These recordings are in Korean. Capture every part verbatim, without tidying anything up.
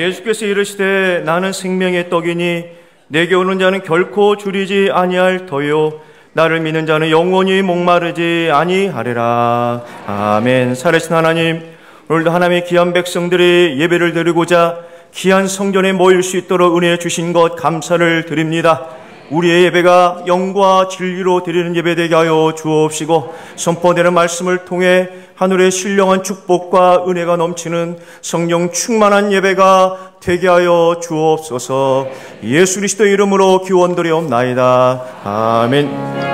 예수께서 이르시되 나는 생명의 떡이니 내게 오는 자는 결코 줄이지 아니할 터요 나를 믿는 자는 영원히 목마르지 아니하리라. 아멘. 살아계신 하나님, 오늘도 하나님의 귀한 백성들이 예배를 드리고자 귀한 성전에 모일 수 있도록 은혜 주신 것 감사를 드립니다. 우리의 예배가 영과 진리로 드리는 예배 되게 하여 주옵시고, 선포되는 말씀을 통해 하늘의 신령한 축복과 은혜가 넘치는 성령 충만한 예배가 되게 하여 주옵소서. 예수 그리스도의 이름으로 기원드리옵나이다. 아멘.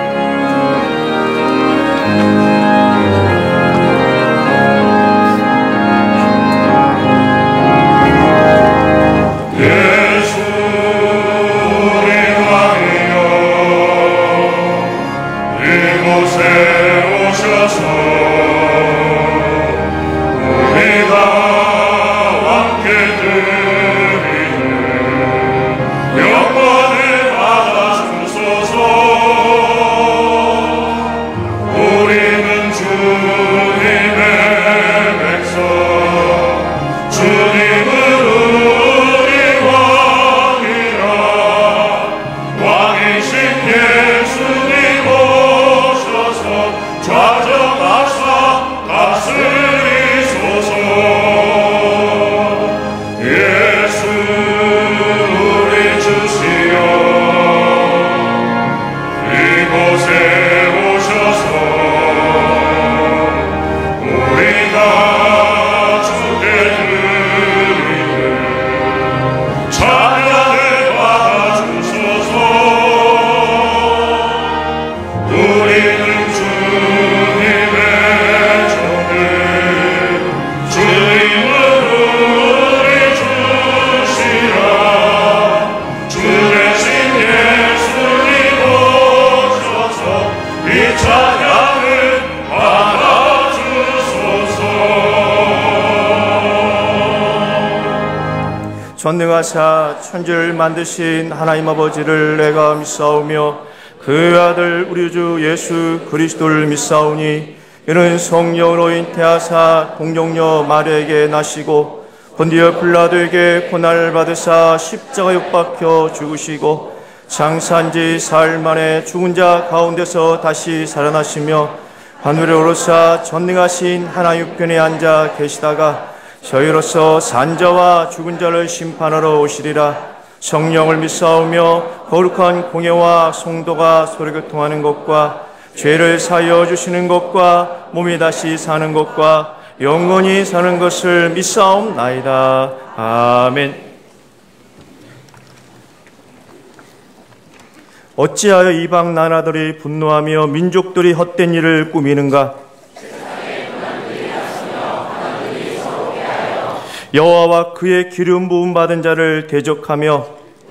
전능하사 천지를 만드신 하나님 아버지를 내가 믿사오며 그 아들 우리 주 예수 그리스도를 믿사오니 이는 성령으로 잉태하사 동정녀 마리아에게 나시고 본디오 빌라도에게 고난을 받으사 십자가 육박혀 죽으시고 장사한 지 사흘 만에 죽은 자 가운데서 다시 살아나시며 하늘에 오르사 전능하신 하나님 우편에 앉아 계시다가 저희로서 산자와 죽은 자를 심판하러 오시리라. 성령을 믿사오며 거룩한 공예와 성도가 소리교통하는 것과 죄를 사하여 주시는 것과 몸이 다시 사는 것과 영원히 사는 것을 믿사옵나이다. 아멘. 어찌하여 이방 나라들이 분노하며 민족들이 헛된 일을 꾸미는가? 여호와와 그의 기름 부음 받은 자를 대적하며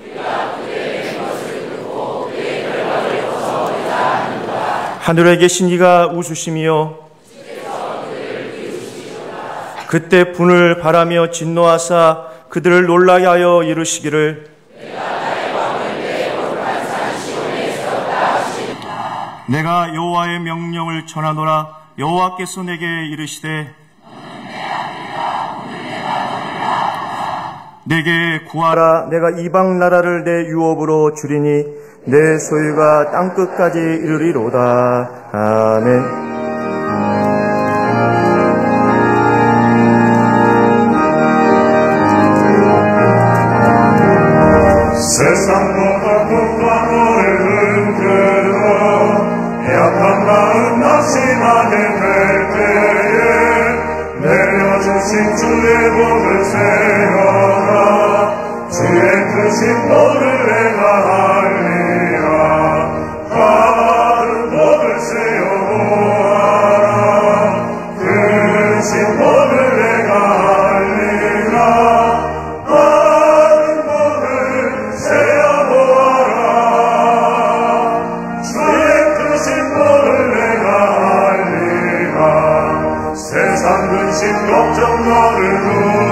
하늘에 계신 이가 웃으시며 그때 분을 바라며 진노하사 그들을 놀라게 하여 이르시기를 내가 여호와의 명령을 전하노라. 여호와께서 내게 이르시되 내게 구하라. 내가 이방 나라를 내 유업으로 주리니 내 소유가 땅끝까지 이르리로다. 아멘. 세상보다 고통을 흔들어 약한 마음 낙심하게 될 때에 내려주신 주의 복을 세워라. 주의 크신 복을 내가 알리라. 받은 복을 세워보아라. 크신 복을 내가 알리라. 받은 복을 세워보아라. 주의 크신 복을 내가 알리라. 세상 근심 걱정 너를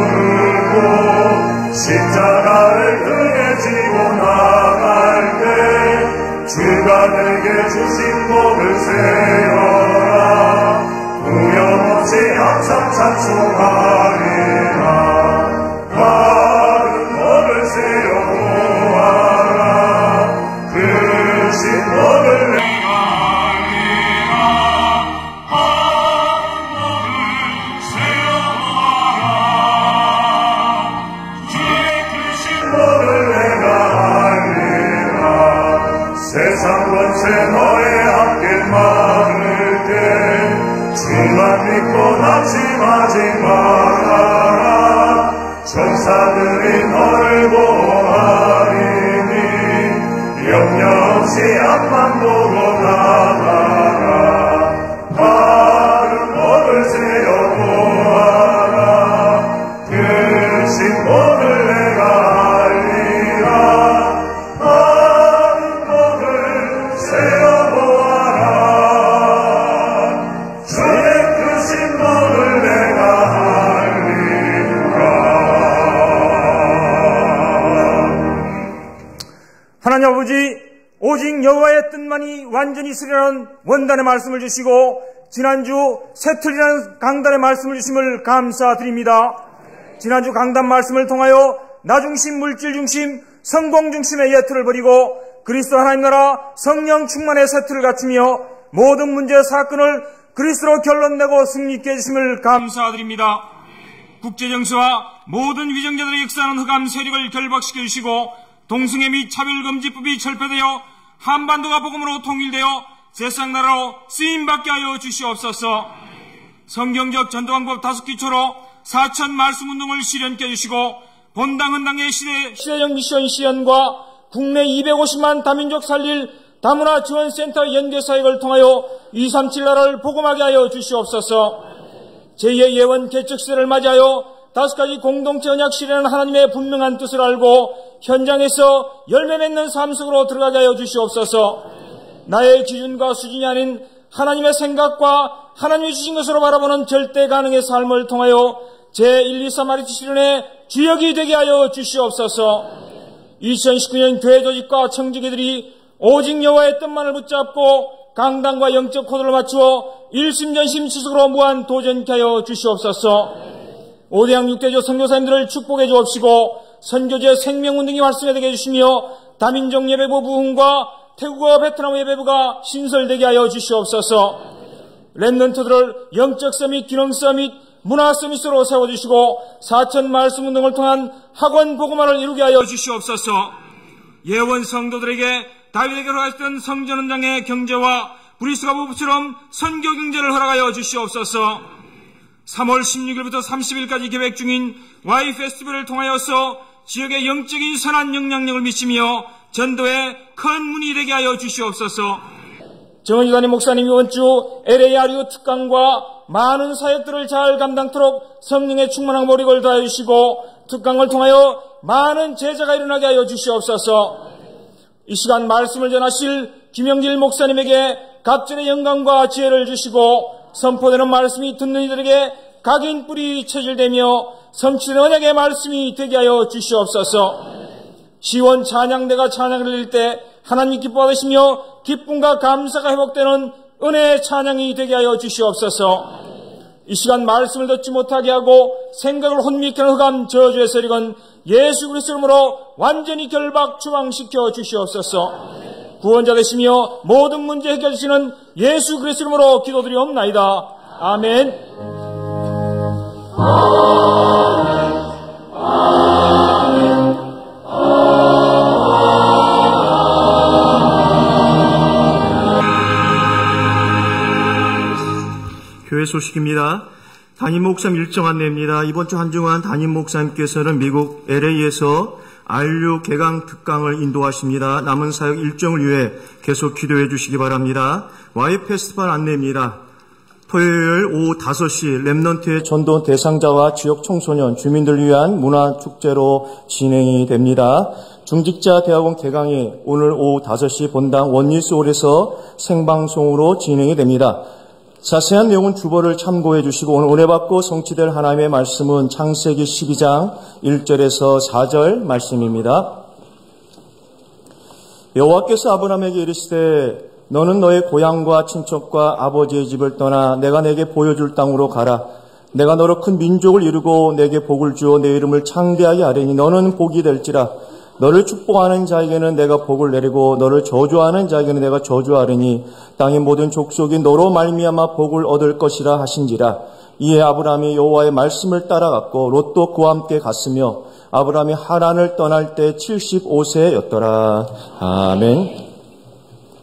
두르고 십자가를 등에 지고 나갈 때 주가 내게 주신 복을 세워라. 후회 없이 항상 찬송하리라. 세상 권세 너의 앞길 막을 때 주만 믿고 낙심하지 마라. 천사들이 너를 보호하리니 염려 없이 앞만 보고 나가라. 마른 목을 세워 보아라. 그 신복을 내가 알리라. 마른 목을 세워 보아라. 주의 그 신복을 내가 하나님 아버지, 오직 여호와의 뜻만이 완전히 있으리라는 원단의 말씀을 주시고 지난주 새틀이라는 강단의 말씀을 주심을 감사드립니다. 지난주 강단 말씀을 통하여 나중심, 물질중심, 성공중심의 예틀을 버리고 그리스도 하나님 나라 성령 충만의 세틀을 갖추며 모든 문제 사건을 그리스도로 결론내고 승리있게 해주심을 감사드립니다. 국제정세와 모든 위정자들의 역사하는 흑암 세력을 결박시켜 주시고 동성애 및 차별금지법이 철폐되어 한반도가 복음으로 통일되어 세상 나라로 쓰임받게 하여 주시옵소서. 성경적 전도방법 다섯 기초로 사천 말씀운동을 실현케 해주시고 본당 헌당의 시대, 시대적 미션 시연과 국내 이백오십만 다민족 살릴 다문화 지원센터 연계사역을 통하여 이백삼십칠 나라를 복음하게 하여 주시옵소서. 제이의 예원 개척시대를 맞이하여 다섯 가지 공동체 언약 실현하는 하나님의 분명한 뜻을 알고 현장에서 열매 맺는 삶 속으로 들어가게 하여 주시옵소서. 나의 기준과 수준이 아닌 하나님의 생각과 하나님이 주신 것으로 바라보는 절대 가능의 삶을 통하여 제일, 이, 삼 아리티 실현의 주역이 되게 하여 주시옵소서. 이천십구 년 교회 조직과 청지기들이 오직 여호와의 뜻만을 붙잡고 강단과 영적 코드를 맞추어 일심전심 지속으로 무한 도전케 하여 주시옵소서. 오대양 육대조 선교사님들을 축복해 주옵시고 선교제 생명운동이 활성화되게 해주시며 다민족 예배부 부흥과 태국어 베트남 예배부가 신설되게 하여 주시옵소서. 렘넌트들을 영적 서밋, 기능 서밋, 문화 서밋으로 세워주시고 사천 말씀 운동을 통한 학원 복음화를 이루게 하여 주시옵소서. 예원 성도들에게 다윗에게 허락했던 성전 헌장의 경제와 브리스가 부부처럼 선교 경제를 허락하여 주시옵소서. 삼월 십육일부터 삼십일까지 계획 중인 Y 페스티벌을 통하여서 지역의 영적인 선한 영향력을 미치며 전도에 큰 문이 되게 하여 주시옵소서. 정은주 담임 목사님 이번 주 엘에이아르유 특강과 많은 사역들을 잘 감당토록 성령의 충만한 모력을 다해 주시고 특강을 통하여 많은 제자가 일어나게 하여 주시옵소서. 이 시간 말씀을 전하실 김영길 목사님에게 갑절의 영광과 지혜를 주시고 선포되는 말씀이 듣는 이들에게 각인 뿔이 체질되며 성취된 언약의 말씀이 되게 하여 주시옵소서. 시원 찬양대가 찬양을 드릴 때 하나님 기뻐하시며 기쁨과 감사가 회복되는 은혜의 찬양이 되게 하여 주시옵소서. 이 시간 말씀을 듣지 못하게 하고 생각을 혼미케 하는 흑암 저주의 세력은 예수 그리스도 이름으로 완전히 결박 추방시켜 주시옵소서. 구원자 되시며 모든 문제 해결해 주시는 예수 그리스도 이름으로 기도드리옵나이다. 아멘. 아멘. 아멘. 교회 소식입니다. 담임 목사님 일정 안내입니다. 이번 주 한 주간 담임 목사님께서는 미국 엘에이에서 알류 개강 특강을 인도하십니다. 남은 사역 일정을 위해 계속 기도해 주시기 바랍니다. Y 페스티벌 안내입니다. 토요일 오후 다섯 시 렘넌트의 전도 대상자와 지역 청소년, 주민들을 위한 문화축제로 진행이 됩니다. 중직자 대학원 개강이 오늘 오후 다섯 시 본당 원리스홀에서 생방송으로 진행이 됩니다. 자세한 내용은 주보를 참고해 주시고 오늘 은혜 받고 성취될 하나님의 말씀은 창세기 십이 장 일 절에서 사 절 말씀입니다. 여호와께서 아브라함에게 이르시되 너는 너의 고향과 친척과 아버지의 집을 떠나 내가 내게 보여줄 땅으로 가라. 내가 너로 큰 민족을 이루고 내게 복을 주어 내 이름을 창대하게 하리니 너는 복이 될지라. 너를 축복하는 자에게는 내가 복을 내리고 너를 저주하는 자에게는 내가 저주하리니 땅의 모든 족속이 너로 말미암아 복을 얻을 것이라 하신지라. 이에 아브라함이 여호와의 말씀을 따라갔고 롯도 그와 함께 갔으며 아브라함이 하란을 떠날 때 칠십오 세였더라. 아멘.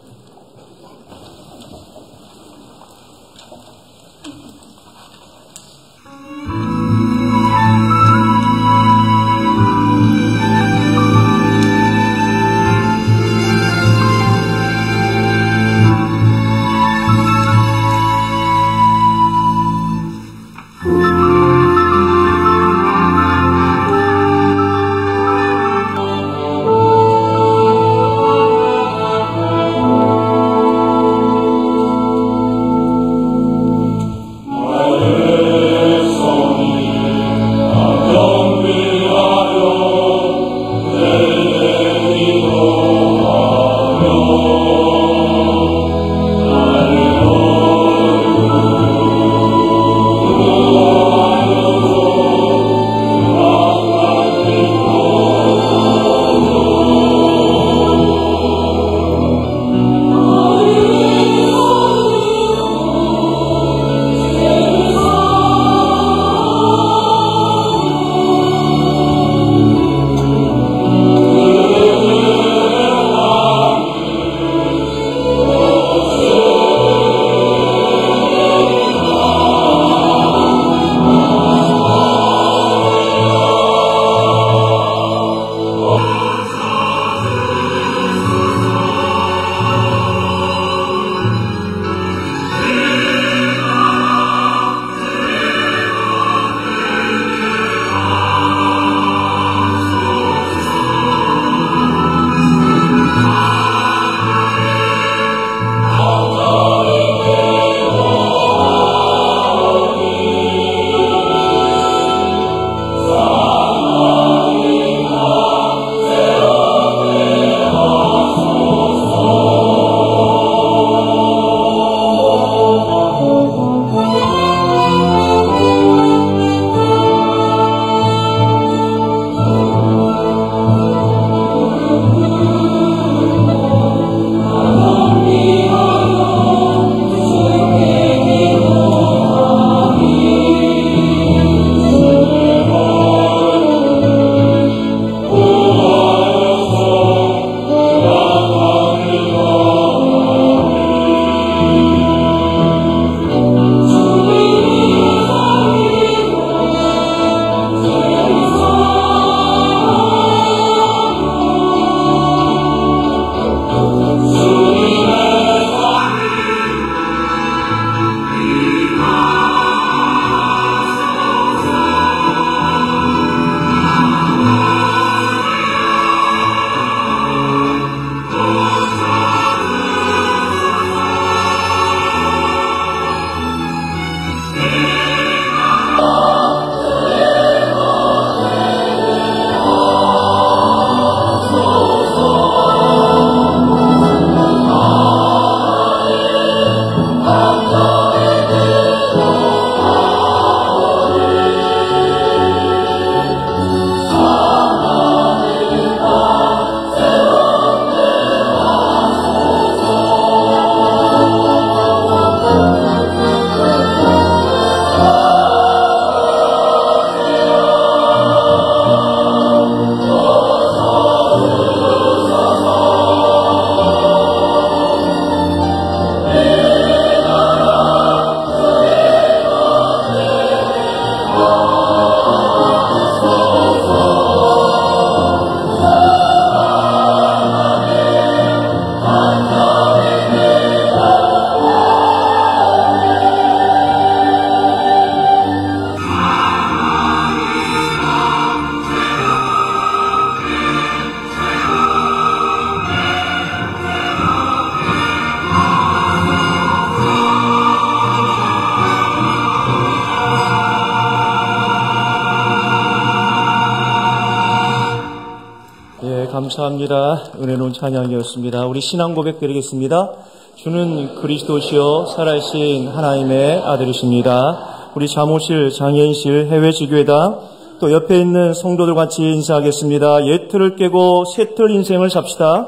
네, 감사합니다. 은혜로운 찬양이었습니다. 우리 신앙 고백 드리겠습니다. 주는 그리스도시요 살아계신 하나님의 아들이십니다. 우리 사무실, 장애인실, 해외지교회당 또 옆에 있는 성도들 같이 인사하겠습니다. 옛틀을 깨고 새틀 인생을 삽시다.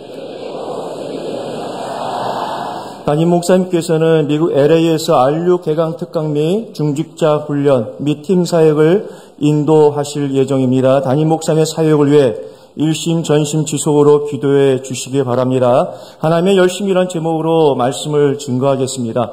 담임 목사님께서는 미국 엘에이에서 알류 개강 특강 및 중직자 훈련 및 팀 사역을 인도하실 예정입니다. 담임 목사님의 사역을 위해 일심 전심 지속으로 기도해 주시기 바랍니다. 하나님의 열심이란 제목으로 말씀을 증거하겠습니다.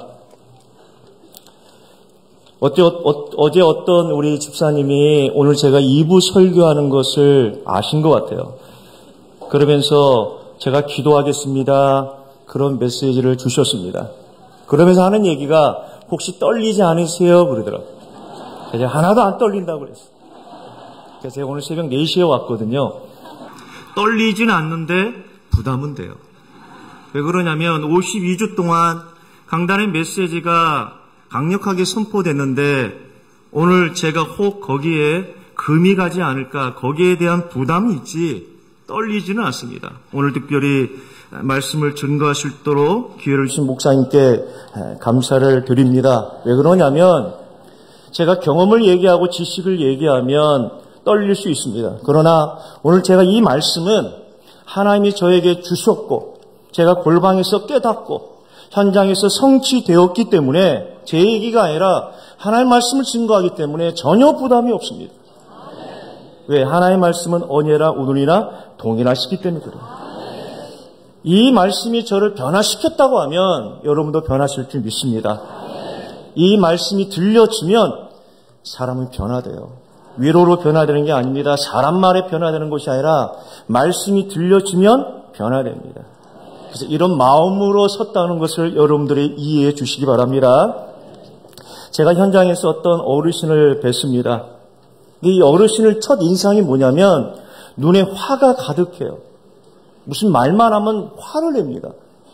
어제, 어, 어제 어떤 우리 집사님이 오늘 제가 이 부 설교하는 것을 아신 것 같아요. 그러면서 제가 기도하겠습니다. 그런 메시지를 주셨습니다. 그러면서 하는 얘기가 혹시 떨리지 않으세요? 그러더라고요. 제가 하나도 안 떨린다고 그랬어요. 그래서 제가 오늘 새벽 네 시에 왔거든요. 떨리진 않는데 부담은 돼요. 왜 그러냐면 오십이 주 동안 강단의 메시지가 강력하게 선포됐는데 오늘 제가 혹 거기에 금이 가지 않을까, 거기에 대한 부담이 있지 떨리지는 않습니다. 오늘 특별히 말씀을 증거하실 수 있도록 기회를 주신 목사님께 감사를 드립니다. 왜 그러냐면 제가 경험을 얘기하고 지식을 얘기하면 떨릴 수 있습니다. 그러나 오늘 제가 이 말씀은 하나님이 저에게 주셨고 제가 골방에서 깨닫고 현장에서 성취되었기 때문에 제 얘기가 아니라 하나님의 말씀을 증거하기 때문에 전혀 부담이 없습니다. 왜? 하나님의 말씀은 언제나 오늘이나 동일하시기 때문에 그래요. 이 말씀이 저를 변화시켰다고 하면 여러분도 변하실 줄 믿습니다. 이 말씀이 들려지면 사람은 변화돼요. 위로로 변화되는 게 아닙니다. 사람 말에 변화되는 것이 아니라 말씀이 들려지면 변화됩니다. 그래서 이런 마음으로 섰다는 것을 여러분들이 이해해 주시기 바랍니다. 제가 현장에서 어떤 어르신을 뵀습니다. 이 어르신을 첫 인상이 뭐냐면 눈에 화가 가득해요. 무슨 말만 하면 화를 냅니다.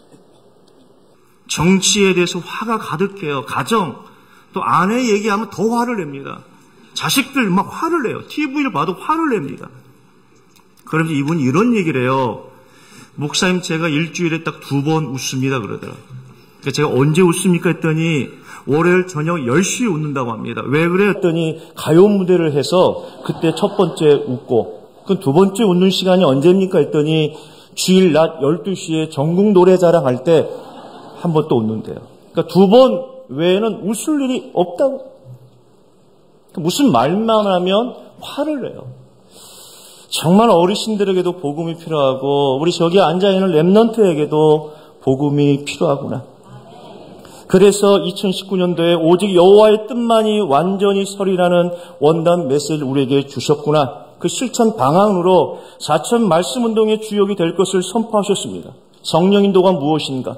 정치에 대해서 화가 가득해요. 가정, 또 아내 얘기하면 더 화를 냅니다. 자식들 막 화를 내요. 티비를 봐도 화를 냅니다. 그러면서 이분이 이런 얘기를 해요. 목사님, 제가 일주일에 딱 두 번 웃습니다. 그러더라고요. 그래서 제가 언제 웃습니까? 했더니 월요일 저녁 열 시에 웃는다고 합니다. 왜 그래? 했더니 가요 무대를 해서 그때 첫 번째 웃고, 그 두 번째 웃는 시간이 언제입니까? 했더니 주일 낮 열두 시에 전국 노래자랑 할 때 한 번 또 웃는데요. 그러니까 두 번 외에는 웃을 일이 없다고. 무슨 말만 하면 화를 내요. 정말 어르신들에게도 복음이 필요하고 우리 저기 앉아있는 렘넌트에게도 복음이 필요하구나. 그래서 이천십구 년도에 오직 여호와의 뜻만이 완전히 설이라는 원단 메시지를 우리에게 주셨구나. 그 실천 방안으로 사천 말씀 운동의 주역이 될 것을 선포하셨습니다. 성령 인도가 무엇인가?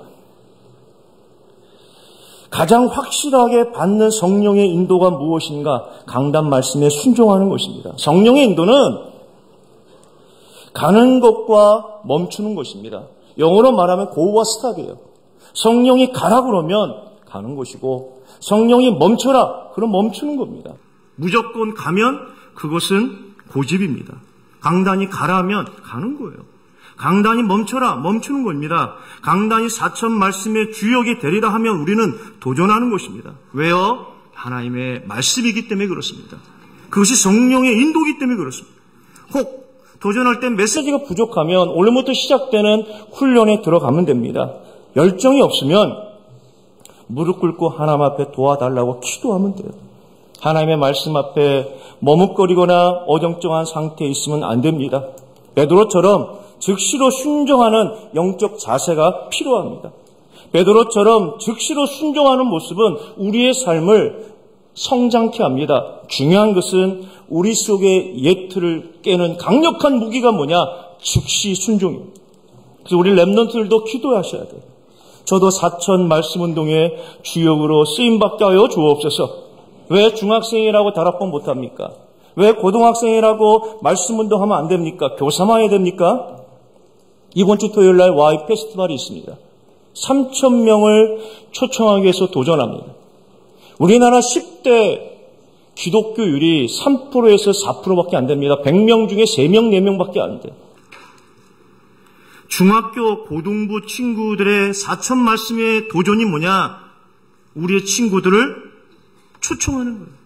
가장 확실하게 받는 성령의 인도가 무엇인가? 강단 말씀에 순종하는 것입니다. 성령의 인도는 가는 것과 멈추는 것입니다. 영어로 말하면 go와 stop이에요. 성령이 가라 그러면 가는 것이고 성령이 멈춰라 그럼 멈추는 겁니다. 무조건 가면 그것은 고집입니다. 강단이 가라 하면 가는 거예요. 강단이 멈춰라 멈추는 겁니다. 강단이 사천 말씀의 주역이 되리라 하면 우리는 도전하는 것입니다. 왜요? 하나님의 말씀이기 때문에 그렇습니다. 그것이 성령의 인도이기 때문에 그렇습니다. 혹 도전할 때 메시지가 부족하면 오늘부터 시작되는 훈련에 들어가면 됩니다. 열정이 없으면 무릎 꿇고 하나님 앞에 도와달라고 기도하면 돼요. 하나님의 말씀 앞에 머뭇거리거나 어정쩡한 상태에 있으면 안 됩니다. 베드로처럼 즉시로 순종하는 영적 자세가 필요합니다. 베드로처럼 즉시로 순종하는 모습은 우리의 삶을 성장케 합니다. 중요한 것은 우리 속의 옛틀을 깨는 강력한 무기가 뭐냐? 즉시 순종입니다. 그래서 우리 렘넌트들도 기도하셔야 돼요. 저도 사천 말씀 운동의 주역으로 쓰임받게 하여 주옵소서. 왜 중학생이라고 다락방 못합니까? 왜 고등학생이라고 말씀 운동하면 안 됩니까? 교사만 해야 됩니까? 이번 주 토요일 날 와이 페스티벌이 있습니다. 삼천 명을 초청하기 위해서 도전합니다. 우리나라 십 대 기독교율이 삼 퍼센트에서 사 퍼센트밖에 안 됩니다. 백 명 중에 세 명, 네 명밖에 안 돼요. 중학교 고등부 친구들의 사천 말씀의 도전이 뭐냐? 우리의 친구들을 초청하는 거예요.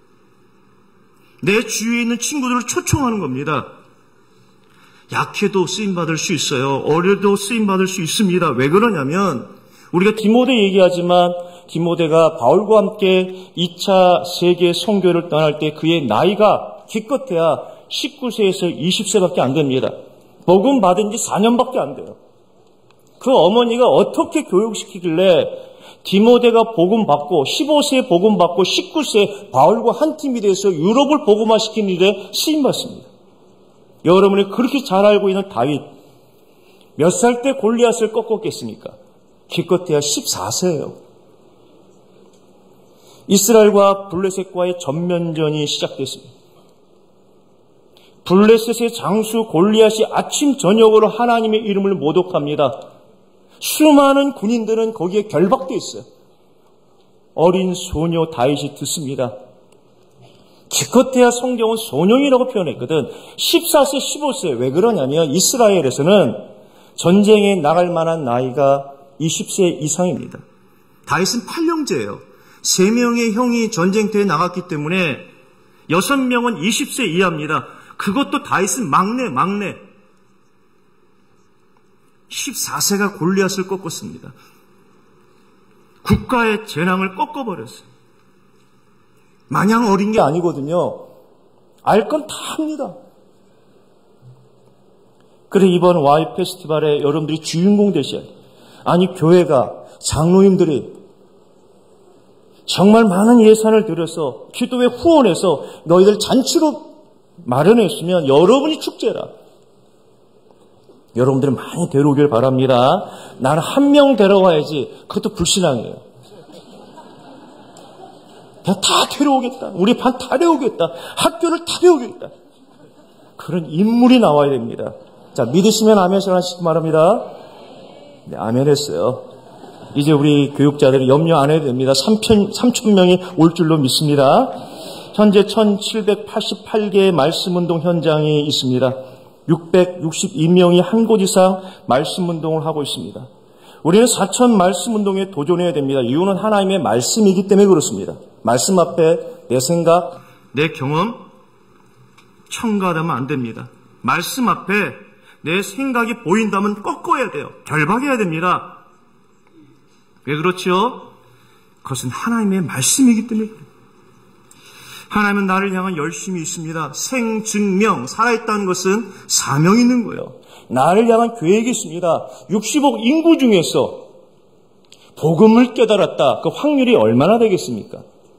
내 주위에 있는 친구들을 초청하는 겁니다. 약해도 쓰임받을 수 있어요. 어려도 쓰임받을 수 있습니다. 왜 그러냐면 우리가 디모데 얘기하지만 디모데가 바울과 함께 이 차 세계 선교를 떠날 때 그의 나이가 기껏해야 십구 세에서 이십 세밖에 안 됩니다. 복음 받은 지 사 년밖에 안 돼요. 그 어머니가 어떻게 교육시키길래 디모데가 복음 받고 십오 세에 복음 받고 십구 세에 바울과 한 팀이 돼서 유럽을 복음화시키는 일에 쓰임받습니다. 여러분이 그렇게 잘 알고 있는 다윗, 몇 살 때 골리앗을 꺾었겠습니까? 기껏해야 십사 세예요. 이스라엘과 블레셋과의 전면전이 시작됐습니다. 블레셋의 장수 골리앗이 아침 저녁으로 하나님의 이름을 모독합니다. 수많은 군인들은 거기에 결박되어 있어요. 어린 소녀 다윗이 듣습니다. 기껏해야 성경은 소년이라고 표현했거든. 십사 세, 십오 세. 왜 그러냐면 이스라엘에서는 전쟁에 나갈 만한 나이가 이십 세 이상입니다. 다윗은 팔 형제예요. 세 명의 형이 전쟁터에 나갔기 때문에 여섯 명은 이십 세 이하입니다. 그것도 다윗은 막내, 막내. 십사 세가 골리앗을 꺾었습니다. 국가의 재앙을 꺾어버렸어요. 마냥 어린 게 아니거든요. 알 건 다 합니다. 그래 이번 와이 페스티벌에 여러분들이 주인공 되셔야 돼요. 아니 교회가 장로님들이 정말 많은 예산을 들여서 기도회 후원해서 너희들 잔치로 마련했으면 여러분이 축제라. 여러분들은 많이 데려오길 바랍니다. 나는 한 명 데려와야지. 그것도 불신앙이에요. 내가 다 데려오겠다. 우리 반 다 데려오겠다. 학교를 다 데려오겠다. 그런 인물이 나와야 됩니다. 자, 믿으시면 아멘 하시기 바랍니다. 네, 아멘 했어요. 이제 우리 교육자들이 염려 안 해도 됩니다. 삼천 명이 올 줄로 믿습니다. 현재 천칠백팔십팔 개의 말씀운동 현장이 있습니다. 육백육십이 명이 한 곳 이상 말씀운동을 하고 있습니다. 우리는 사천 말씀운동에 도전해야 됩니다. 이유는 하나님의 말씀이기 때문에 그렇습니다. 말씀 앞에 내 생각, 내 경험 첨가하면 안 됩니다. 말씀 앞에 내 생각이 보인다면 꺾어야 돼요. 결박해야 됩니다. 왜 그렇죠? 그것은 하나님의 말씀이기 때문에 그래요. 하나님은 나를 향한 열심이 있습니다. 생증명, 살아있다는 것은 사명이 있는 거예요. 나를 향한 계획이 있습니다. 육십억 인구 중에서 복음을 깨달았다. 그 확률이 얼마나 되겠습니까?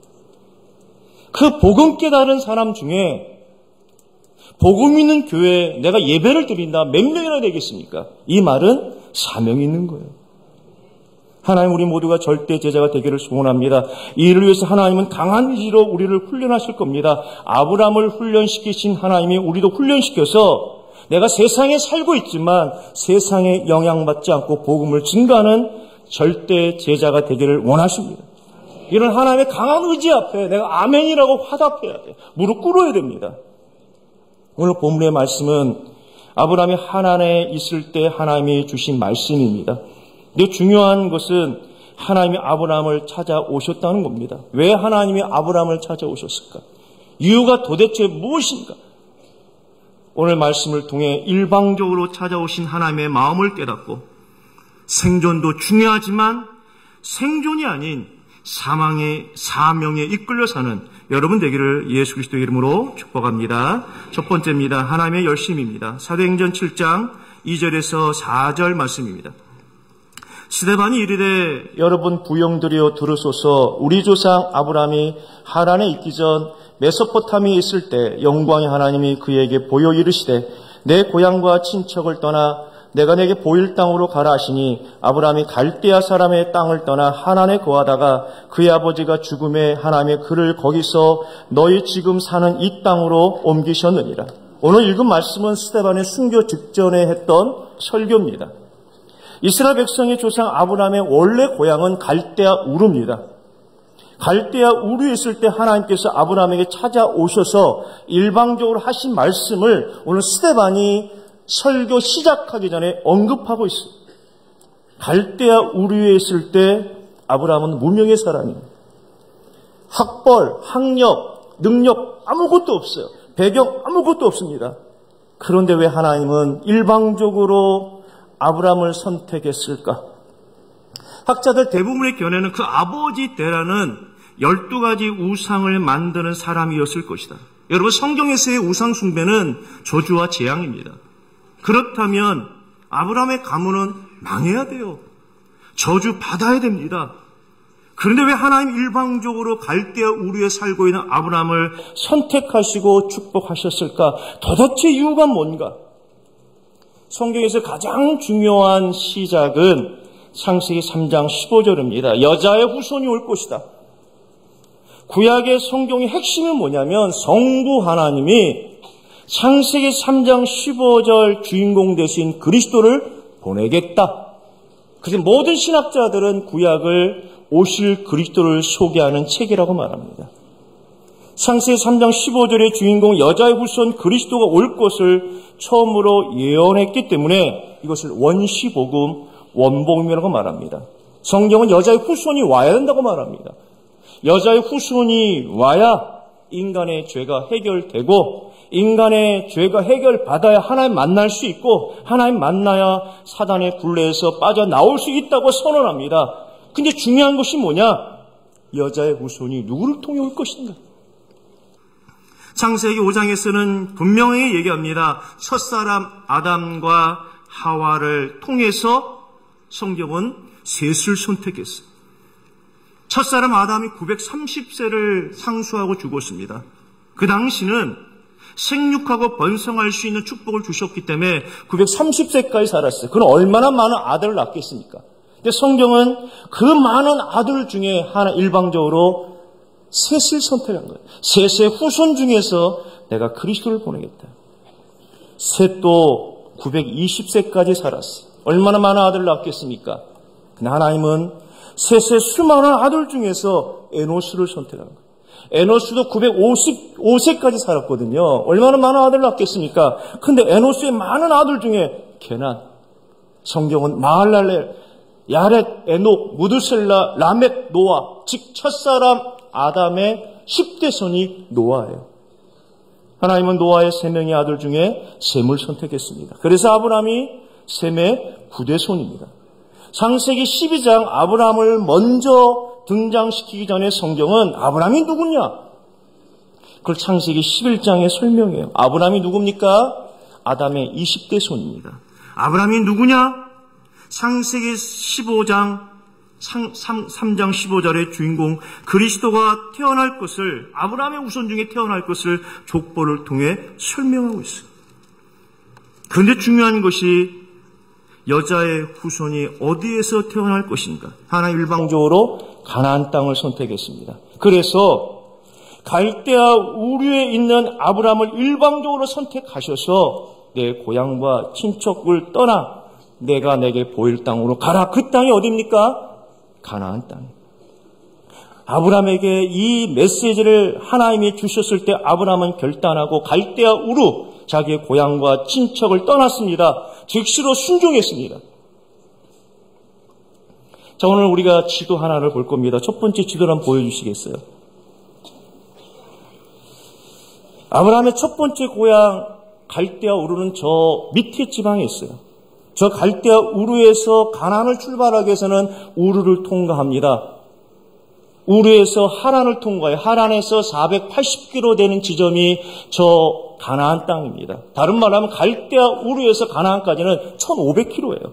그 복음 깨달은 사람 중에 복음 있는 교회에 내가 예배를 드린다. 몇 명이나 되겠습니까? 이 말은 사명이 있는 거예요. 하나님 우리 모두가 절대 제자가 되기를 소원합니다. 이 일을 위해서 하나님은 강한 의지로 우리를 훈련하실 겁니다. 아브라함을 훈련시키신 하나님이 우리도 훈련시켜서 내가 세상에 살고 있지만 세상에 영향받지 않고 복음을 증거하는 절대 제자가 되기를 원하십니다. 이런 하나님의 강한 의지 앞에 내가 아멘이라고 화답해야 돼요. 무릎 꿇어야 됩니다. 오늘 본문의 말씀은 아브라함이 하나님에 있을 때 하나님이 주신 말씀입니다. 근데 중요한 것은 하나님이 아브라함을 찾아오셨다는 겁니다. 왜 하나님이 아브라함을 찾아오셨을까? 이유가 도대체 무엇인가? 오늘 말씀을 통해 일방적으로 찾아오신 하나님의 마음을 깨닫고 생존도 중요하지만 생존이 아닌 사망의 사명에 이끌려 사는 여러분 되기를 예수 그리스도의 이름으로 축복합니다. 첫 번째입니다. 하나님의 열심입니다. 사도행전 칠 장 이 절에서 사 절 말씀입니다. 스데반이 이르되 여러분 부영들이여 들으소서. 우리 조상 아브라함이 하란에 있기 전 메소포타미에 있을 때 영광의 하나님이 그에게 보여 이르시되 내 고향과 친척을 떠나 내가 내게 보일 땅으로 가라 하시니 아브라함이 갈대아 사람의 땅을 떠나 하란에 거하다가 그의 아버지가 죽음에 하나님의 그를 거기서 너희 지금 사는 이 땅으로 옮기셨느니라. 오늘 읽은 말씀은 스데반의 순교 직전에 했던 설교입니다. 이스라엘 백성의 조상 아브라함의 원래 고향은 갈대아 우르입니다. 갈대아 우르에 있을 때 하나님께서 아브라함에게 찾아오셔서 일방적으로 하신 말씀을 오늘 스데반이 설교 시작하기 전에 언급하고 있어요. 갈대아 우르에 있을 때 아브라함은 무명의 사람입니다. 학벌, 학력, 능력 아무것도 없어요. 배경 아무것도 없습니다. 그런데 왜 하나님은 일방적으로 아브라함을 선택했을까? 학자들 대부분의 견해는 그 아버지 데라는 열두 가지 우상을 만드는 사람이었을 것이다. 여러분, 성경에서의 우상 숭배는 저주와 재앙입니다. 그렇다면 아브라함의 가문은 망해야 돼요. 저주 받아야 됩니다. 그런데 왜 하나님 일방적으로 갈대아 우르에 살고 있는 아브라함을 선택하시고 축복하셨을까? 도대체 이유가 뭔가? 성경에서 가장 중요한 시작은 창세기 삼 장 십오 절입니다. 여자의 후손이 올 것이다. 구약의 성경의 핵심은 뭐냐면 성부 하나님이 창세기 삼 장 십오 절 주인공 되신 그리스도를 보내겠다. 그래서 모든 신학자들은 구약을 오실 그리스도를 소개하는 책이라고 말합니다. 창세기 삼 장 십오 절의 주인공 여자의 후손 그리스도가 올 것을 처음으로 예언했기 때문에 이것을 원시복음, 원복음이라고 말합니다. 성경은 여자의 후손이 와야 된다고 말합니다. 여자의 후손이 와야 인간의 죄가 해결되고 인간의 죄가 해결받아야 하나님 만날 수 있고 하나님 만나야 사단의 굴레에서 빠져나올 수 있다고 선언합니다. 근데 중요한 것이 뭐냐? 여자의 후손이 누구를 통해 올 것인가? 창세기 오 장에서는 분명히 얘기합니다. 첫사람 아담과 하와를 통해서 성경은 셋을 선택했어요. 첫사람 아담이 구백삼십 세를 상수하고 죽었습니다. 그 당시는 생육하고 번성할 수 있는 축복을 주셨기 때문에 구백삼십 세까지 살았어요. 그럼 얼마나 많은 아들을 낳겠습니까? 근데 성경은 그 많은 아들 중에 하나 일방적으로 셋을 선택한 거예요. 셋의 후손 중에서 내가 그리스도를 보내겠다. 셋도 구백이십 세까지 살았어요. 얼마나 많은 아들을 낳겠습니까? 근데 하나님은 셋의 수많은 아들 중에서 에노스를 선택한 거예요. 에노스도 구백오십오 세까지 살았거든요. 얼마나 많은 아들을 낳겠습니까? 근데 에노스의 많은 아들 중에 게난, 성경은 마할랄렐, 야렛, 에녹, 무드셀라, 라멕, 노아, 즉 첫사람 아담의 십 대 손이 노아예요. 하나님은 노아의 세 명의 아들 중에 셈을 선택했습니다. 그래서 아브라함이 셈의 구 대 손입니다. 창세기 십이 장 아브라함을 먼저 등장시키기 전에 성경은 아브라함이 누구냐? 그걸 창세기 십일 장에 설명해요. 아브라함이 누굽니까? 아담의 이십 대 손입니다. 아브라함이 누구냐? 창세기 십오 장 삼 장 십오 절의 주인공 그리스도가 태어날 것을, 아브라함의 후손 중에 태어날 것을 족보를 통해 설명하고 있어요. 그런데 중요한 것이 여자의 후손이 어디에서 태어날 것인가? 하나님 일방적으로 가나안 땅을 선택했습니다. 그래서 갈대아 우르에 있는 아브라함을 일방적으로 선택하셔서 내 고향과 친척을 떠나 내가 내게 보일 땅으로 가라. 그 땅이 어디입니까? 가나안 땅. 아브라함에게 이 메시지를 하나님이 주셨을 때 아브라함은 결단하고 갈대아 우르, 자기의 고향과 친척을 떠났습니다. 즉시로 순종했습니다. 자, 오늘 우리가 지도 하나를 볼 겁니다. 첫 번째 지도를 한번 보여주시겠어요? 아브라함의 첫 번째 고향 갈대아 우르는 저 밑에 지방에 있어요. 저 갈대아 우르에서 가나안을 출발하기 위해서는 우르를 통과합니다. 우르에서 하란을 통과해 하란에서 사백팔십 킬로미터 되는 지점이 저 가나안 땅입니다. 다른 말로 하면 갈대아 우르에서 가나안까지는 천오백 킬로미터예요.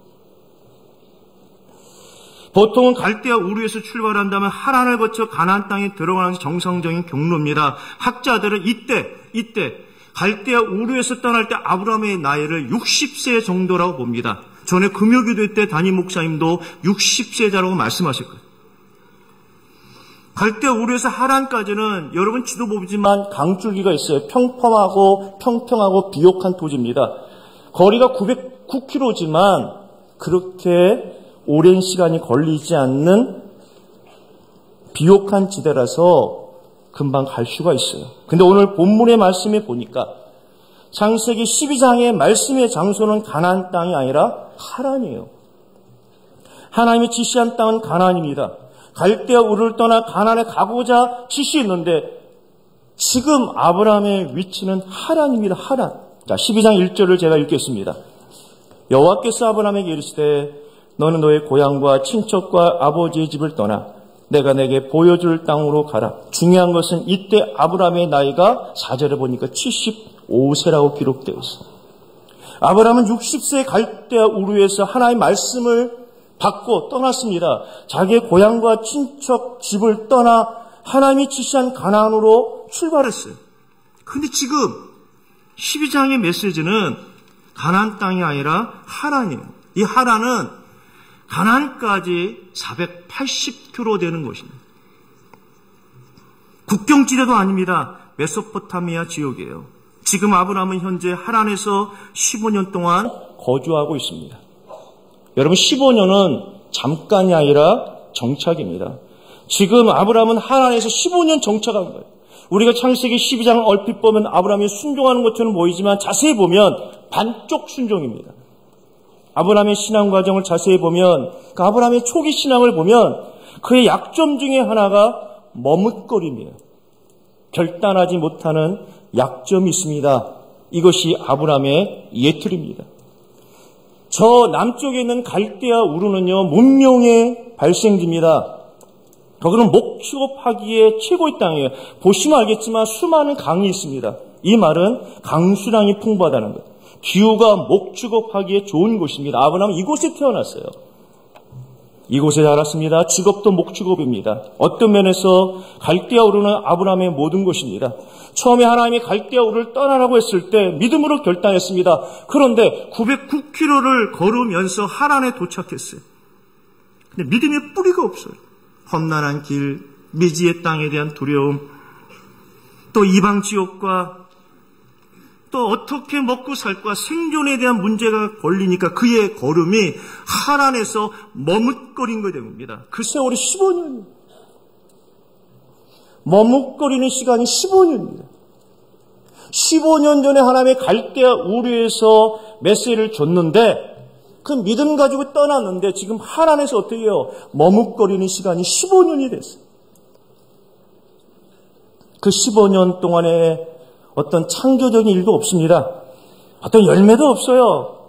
보통은 갈대아 우르에서 출발한다면 하란을 거쳐 가나안 땅에 들어가는 정상적인 경로입니다. 학자들은 이때 이때 갈대아 우르에서 떠날 때 아브라함의 나이를 육십 세 정도라고 봅니다. 전에 금요기도 때 담임 목사님도 육십 세자라고 말씀하실 거예요. 갈대아 우르에서 하란까지는 여러분 지도 보지만 강줄기가 있어요. 평평하고 평평하고 비옥한 토지입니다. 거리가 구백구 킬로미터지만 그렇게 오랜 시간이 걸리지 않는 비옥한 지대라서 금방 갈 수가 있어요. 근데 오늘 본문의 말씀에 보니까 창세기 십이 장의 말씀의 장소는 가나안 땅이 아니라 하란이에요. 하나님이 지시한 땅은 가나안입니다. 갈대아 우르를 떠나 가나안에 가고자 지시했는데 지금 아브라함의 위치는 하란입니다. 하란. 자, 십이 장 일 절을 제가 읽겠습니다. 여호와께서 아브라함에게 이르시되 너는 너의 고향과 친척과 아버지의 집을 떠나 내가 내게 보여줄 땅으로 가라. 중요한 것은 이때 아브라함의 나이가 사 절에 보니까 칠십오 세라고 기록되어 있습니다. 아브라함은 육십 세 갈대아 우르에서 하나님의 말씀을 받고 떠났습니다. 자기의 고향과 친척 집을 떠나 하나님이 지시한 가나안으로 출발했어요. 그런데 지금 십이 장의 메시지는 가나안 땅이 아니라 하란이에요. 이 하란은 가나안까지 사백팔십 킬로미터 되는 곳입니다. 국경지대도 아닙니다. 메소포타미아 지역이에요. 지금 아브라함은 현재 하란에서 십오 년 동안 거주하고 있습니다. 여러분, 십오 년은 잠깐이 아니라 정착입니다. 지금 아브라함은 하란에서 십오 년 정착한 거예요. 우리가 창세기 십이 장을 얼핏 보면 아브라함이 순종하는 것처럼 보이지만 자세히 보면 반쪽 순종입니다. 아브라함의 신앙 과정을 자세히 보면 그 아브라함의 초기 신앙을 보면 그의 약점 중에 하나가 머뭇거림이에요. 결단하지 못하는 약점이 있습니다. 이것이 아브라함의 예틀입니다. 저 남쪽에 있는 갈대아 우르는요, 문명의 발생지입니다. 거기는 목축업하기에 최고의 땅이에요. 보시면 알겠지만 수많은 강이 있습니다. 이 말은 강수량이 풍부하다는 것. 기후가 목축업하기에 좋은 곳입니다. 아브라함은 이곳에 태어났어요. 이곳에 자랐습니다. 직업도 목축업입니다. 어떤 면에서 갈대아 우르는 아브라함의 모든 것입니다. 처음에 하나님이 갈대아 우르를 떠나라고 했을 때 믿음으로 결단했습니다. 그런데 구백구 킬로미터를 걸으면서 하란에 도착했어요. 근데 믿음의 뿌리가 없어요. 험난한 길, 미지의 땅에 대한 두려움, 또 이방 지역과 또 어떻게 먹고 살까 생존에 대한 문제가 걸리니까 그의 걸음이 하란에서 머뭇거린 것이 됩니다. 그 세월이 십오 년입니다. 머뭇거리는 시간이 십오 년입니다. 십오 년 전에 하나님의 갈대아 우르에서 메시지를 줬는데 그 믿음 가지고 떠났는데 지금 하란에서 어떻게 해요? 머뭇거리는 시간이 십오 년이 됐어요. 그 십오 년 동안에 어떤 창조적인 일도 없습니다. 어떤 열매도 없어요.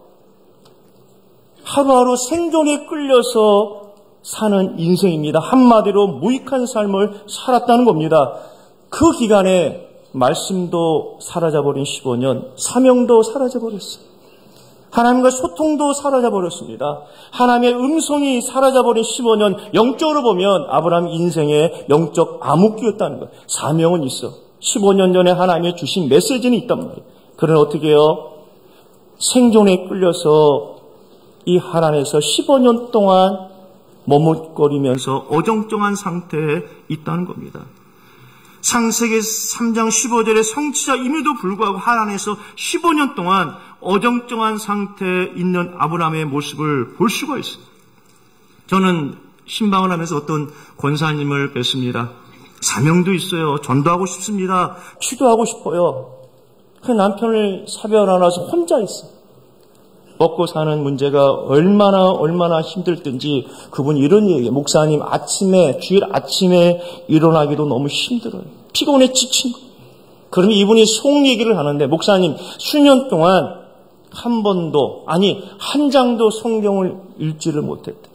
하루하루 생존에 끌려서 사는 인생입니다. 한마디로 무익한 삶을 살았다는 겁니다. 그 기간에 말씀도 사라져버린 십오 년, 사명도 사라져버렸어요. 하나님과 소통도 사라져버렸습니다. 하나님의 음성이 사라져버린 십오 년, 영적으로 보면 아브라함 인생의 영적 암흑기였다는 거예요. 사명은 있어. 십오 년 전에 하나님이 주신 메시지는 있단 말이에요. 그러나 어떻게 해요? 생존에 끌려서 이 하란에서 십오 년 동안 머뭇거리면서 어정쩡한 상태에 있다는 겁니다. 창세기 삼 장 십오 절의 성취자임에도 불구하고 하란에서 십오 년 동안 어정쩡한 상태에 있는 아브라함의 모습을 볼 수가 있습니다. 저는 신방을 하면서 어떤 권사님을 뵀습니다. 사명도 있어요. 전도하고 싶습니다. 기도하고 싶어요. 그 남편을 사별하나서 혼자 있어요. 먹고 사는 문제가 얼마나 얼마나 힘들든지 그분이 이런 얘기예요. 목사님, 아침에 주일 아침에 일어나기도 너무 힘들어요. 피곤해 지친 거예요. 그러면 이분이 속 얘기를 하는데 목사님, 수년 동안 한 번도 아니 한 장도 성경을 읽지를 못했다.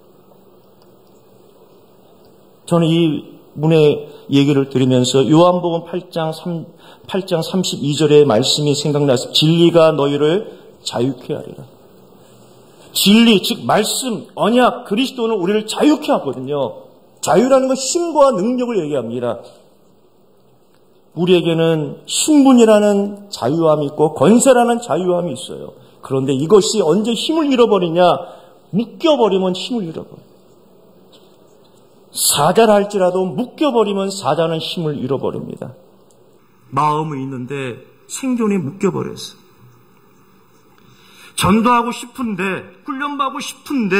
저는 이 분의 얘기를 들으면서 요한복음 팔 장 삼십이 절의 말씀이 생각나서 진리가 너희를 자유케 하리라. 진리, 즉 말씀, 언약, 그리스도는 우리를 자유케 하거든요. 자유라는 건 힘과 능력을 얘기합니다. 우리에게는 신분이라는 자유함이 있고 권세라는 자유함이 있어요. 그런데 이것이 언제 힘을 잃어버리냐? 묶여버리면 힘을 잃어버려요. 사자를 할지라도 묶여버리면 사자는 힘을 잃어버립니다. 마음은 있는데 생존에 묶여버렸어요. 전도하고 싶은데, 훈련받고 싶은데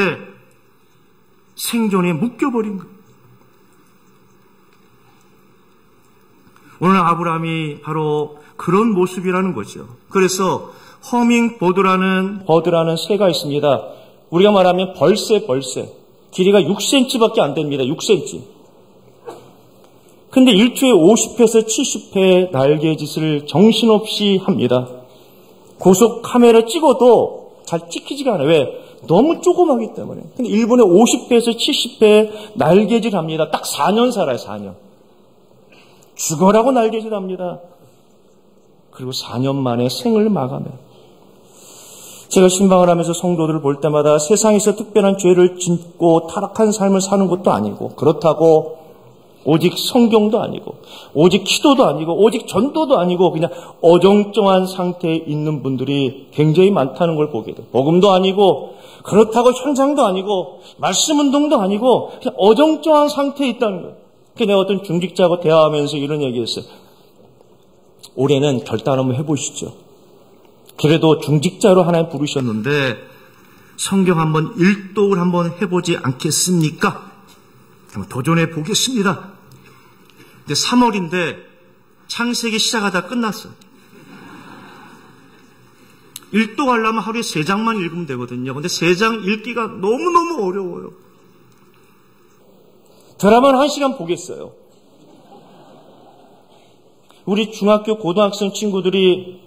생존에 묶여버린 거예요. 오늘 아브라함이 바로 그런 모습이라는 거죠. 그래서 허밍버드라는 버드라는 새가 있습니다. 우리가 말하면 벌새, 벌새. 길이가 육 센티미터밖에 안 됩니다. 육 센티미터. 근데 일초에 오십 회에서 칠십 회 날개짓을 정신없이 합니다. 고속 카메라 찍어도 잘 찍히지가 않아요. 왜? 너무 조그마기 때문에. 근데 일본에 오십 회에서 칠십 회 날개짓 합니다. 딱 사 년 살아요, 사 년. 죽어라고 날개짓 합니다. 그리고 사 년 만에 생을 마감해요. 제가 신방을 하면서 성도들을 볼 때마다 세상에서 특별한 죄를 짓고 타락한 삶을 사는 것도 아니고, 그렇다고 오직 성경도 아니고, 오직 기도도 아니고, 오직 전도도 아니고, 그냥 어정쩡한 상태에 있는 분들이 굉장히 많다는 걸 보게 돼요. 복음도 아니고, 그렇다고 현장도 아니고, 말씀 운동도 아니고, 그냥 어정쩡한 상태에 있다는 거예요. 그래서 내가 어떤 중직자하고 대화하면서 이런 얘기했어요. 올해는 결단 한번 해보시죠. 그래도 중직자로 하나님 부르셨는데 성경 한번 일독을 한번 해보지 않겠습니까? 한번 도전해 보겠습니다. 근데 삼월인데 창세기 시작하다 끝났어요. 일독하려면 하루에 세 장만 읽으면 되거든요. 근데 세 장 읽기가 너무너무 어려워요. 드라마는 한 시간 보겠어요. 우리 중학교 고등학생 친구들이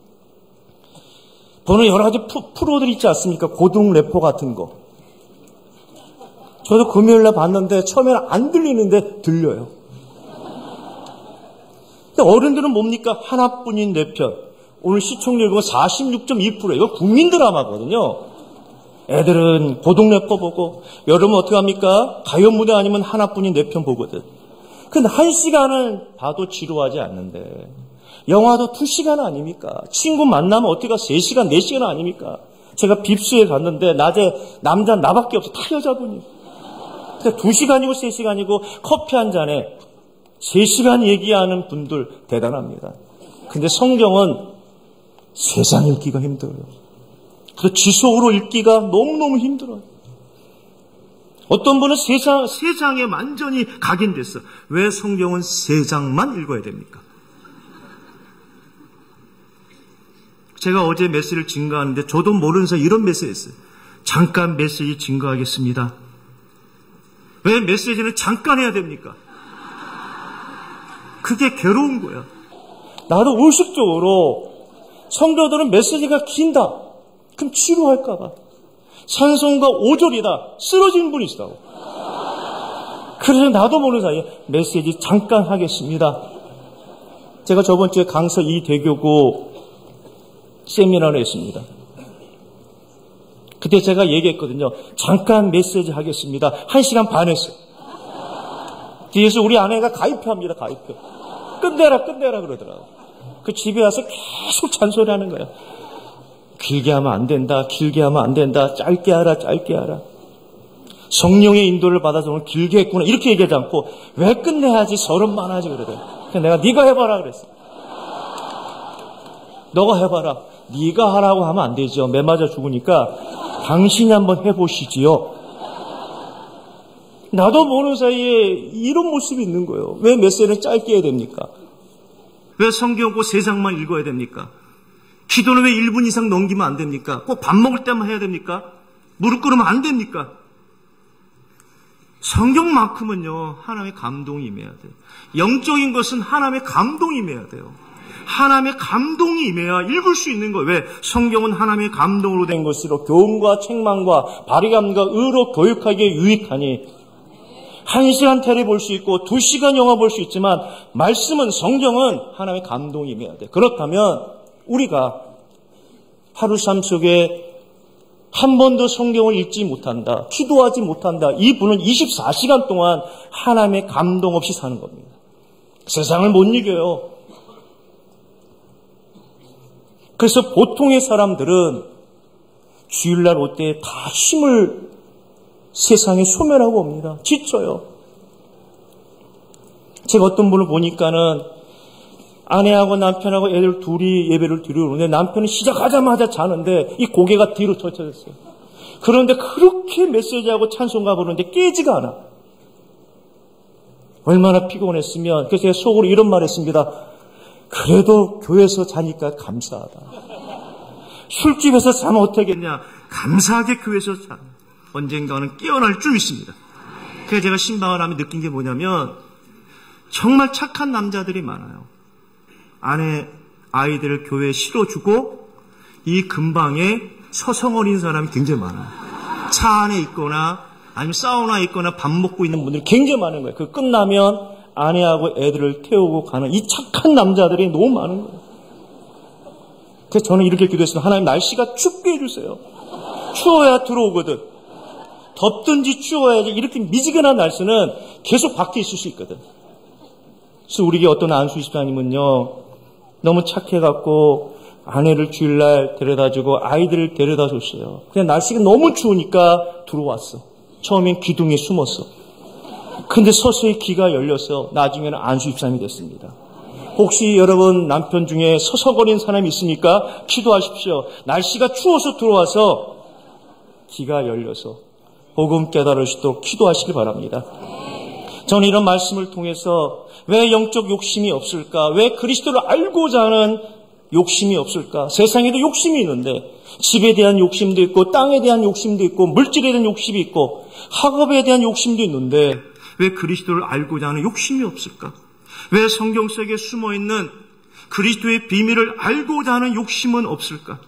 보는 여러 가지 프로들 있지 않습니까? 고등 래퍼 같은 거. 저도 금요일날 봤는데 처음에는 안 들리는데 들려요. 근데 어른들은 뭡니까? 하나뿐인 내 편. 오늘 시청률이 사십육 점 이 퍼센트. 이거 국민 드라마거든요. 애들은 고등 래퍼 보고, 여름은 어떻게 합니까? 가요 무대 아니면 하나뿐인 내 편 보거든. 근데 한 시간을 봐도 지루하지 않는데, 영화도 두 시간 아닙니까? 친구 만나면 어떻게 세 시간, 네 시간 아닙니까? 제가 빕스에 갔는데 낮에 남자 나밖에 없어. 다 여자분이. 그러니까 두 시간이고 세 시간이고 커피 한 잔에 세 시간 얘기하는 분들 대단합니다. 근데 성경은 세상 읽기가 힘들어요. 그래서 지속으로 읽기가 너무너무 힘들어요. 어떤 분은 세 장, 세 장에 완전히 각인됐어. 왜 성경은 세 장만 읽어야 됩니까? 제가 어제 메시지를 증거하는데 저도 모르는 사이 이런 메시지 했어요. 잠깐 메시지 증거하겠습니다. 왜 메시지는 잠깐 해야 됩니까? 그게 괴로운 거야. 나도 의식적으로 성도들은 메시지가 긴다. 그럼 지루할까 봐. 찬송가 오 절이다. 쓰러진 분이 있다고. 그래서 나도 모르는 사이에 메시지 잠깐 하겠습니다. 제가 저번 주에 강서 이 대교구 세미나를 했습니다. 그때 제가 얘기했거든요. 잠깐 메시지 하겠습니다. 한 시간 반 했어요. 뒤에서 우리 아내가 가입표합니다. 가입표. 끝내라 끝내라 그러더라고요. 그 집에 와서 계속 잔소리하는 거예요. 길게 하면 안 된다. 길게 하면 안 된다. 짧게 하라. 짧게 하라. 성령의 인도를 받아서 오늘 길게 했구나. 이렇게 얘기하지 않고 왜 끝내야지 서른만 하지 그러더라고요. 그래서 내가 네가 해봐라 그랬어. 너가 해봐라. 네가 하라고 하면 안 되죠. 매 맞아 죽으니까 당신이 한번 해보시지요. 나도 모르는 사이에 이런 모습이 있는 거예요. 왜 메시지는 짧게 해야 됩니까? 왜 성경 꼭 세 장만 읽어야 됩니까? 기도는 왜 일 분 이상 넘기면 안 됩니까? 꼭 밥 먹을 때만 해야 됩니까? 무릎 꿇으면 안 됩니까? 성경만큼은요, 하나님의 감동이 임해야 돼요. 영적인 것은 하나님의 감동이 임해야 돼요. 하나님의 감동이 임해야 읽을 수 있는 거예요. 왜? 성경은 하나님의 감동으로 된 것으로 교훈과 책망과 바리감과 의로 교육하기에 유익하니 한 시간 텔레 볼 수 있고 두 시간 영화 볼 수 있지만 말씀은 성경은 하나님의 감동이 임해야 돼. 그렇다면 우리가 하루 삶 속에 한 번도 성경을 읽지 못한다, 기도하지 못한다. 이 분은 이십사 시간 동안 하나님의 감동 없이 사는 겁니다. 세상을 못 이겨요. 그래서 보통의 사람들은 주일날 올 때 다 힘을 세상에 소멸하고 옵니다. 지쳐요. 제가 어떤 분을 보니까는 아내하고 남편하고 애들 둘이 예배를 드리러 오는데 남편은 시작하자마자 자는데 이 고개가 뒤로 젖혀졌어요. 그런데 그렇게 메시지하고 찬송가 부르는데 깨지가 않아. 얼마나 피곤했으면. 그래서 제가 속으로 이런 말 했습니다. 그래도 교회에서 자니까 감사하다. 술집에서 자면 어떻겠냐. 감사하게 교회에서 자. 언젠가는 깨어날 줄 믿습니다. 그래서 제가 신방을 하며 느낀 게 뭐냐면 정말 착한 남자들이 많아요. 아내, 아이들을 교회에 실어주고 이 근방에 서성어린 사람이 굉장히 많아요. 차 안에 있거나 아니면 사우나에 있거나 밥 먹고 있는 분들이 굉장히 많은 거예요. 그 끝나면 아내하고 애들을 태우고 가는 이 착한 남자들이 너무 많은 거예요. 그래서 저는 이렇게 기도했습니다. 하나님, 날씨가 춥게 해주세요. 추워야 들어오거든. 덥든지 추워야지. 이렇게 미지근한 날씨는 계속 밖에 있을 수 있거든. 그래서 우리에게 어떤 안수 집사님은요, 너무 착해갖고 아내를 주일날 데려다주고 아이들을 데려다줬어요. 그냥 날씨가 너무 추우니까 들어왔어. 처음엔 기둥에 숨었어. 근데 서서히 귀가 열려서 나중에는 안수 집사님이 됐습니다. 혹시 여러분 남편 중에 서서거리는 사람이 있으니까 기도하십시오. 날씨가 추워서 들어와서 귀가 열려서 복음 깨달을 수 있도록 기도하시길 바랍니다. 저는 이런 말씀을 통해서 왜 영적 욕심이 없을까? 왜 그리스도를 알고자 하는 욕심이 없을까? 세상에도 욕심이 있는데 집에 대한 욕심도 있고 땅에 대한 욕심도 있고 물질에 대한 욕심이 있고 학업에 대한 욕심도 있는데 왜 그리스도를 알고자 하는 욕심이 없을까? 왜 성경 속에 숨어있는 그리스도의 비밀을 알고자 하는 욕심은 없을까?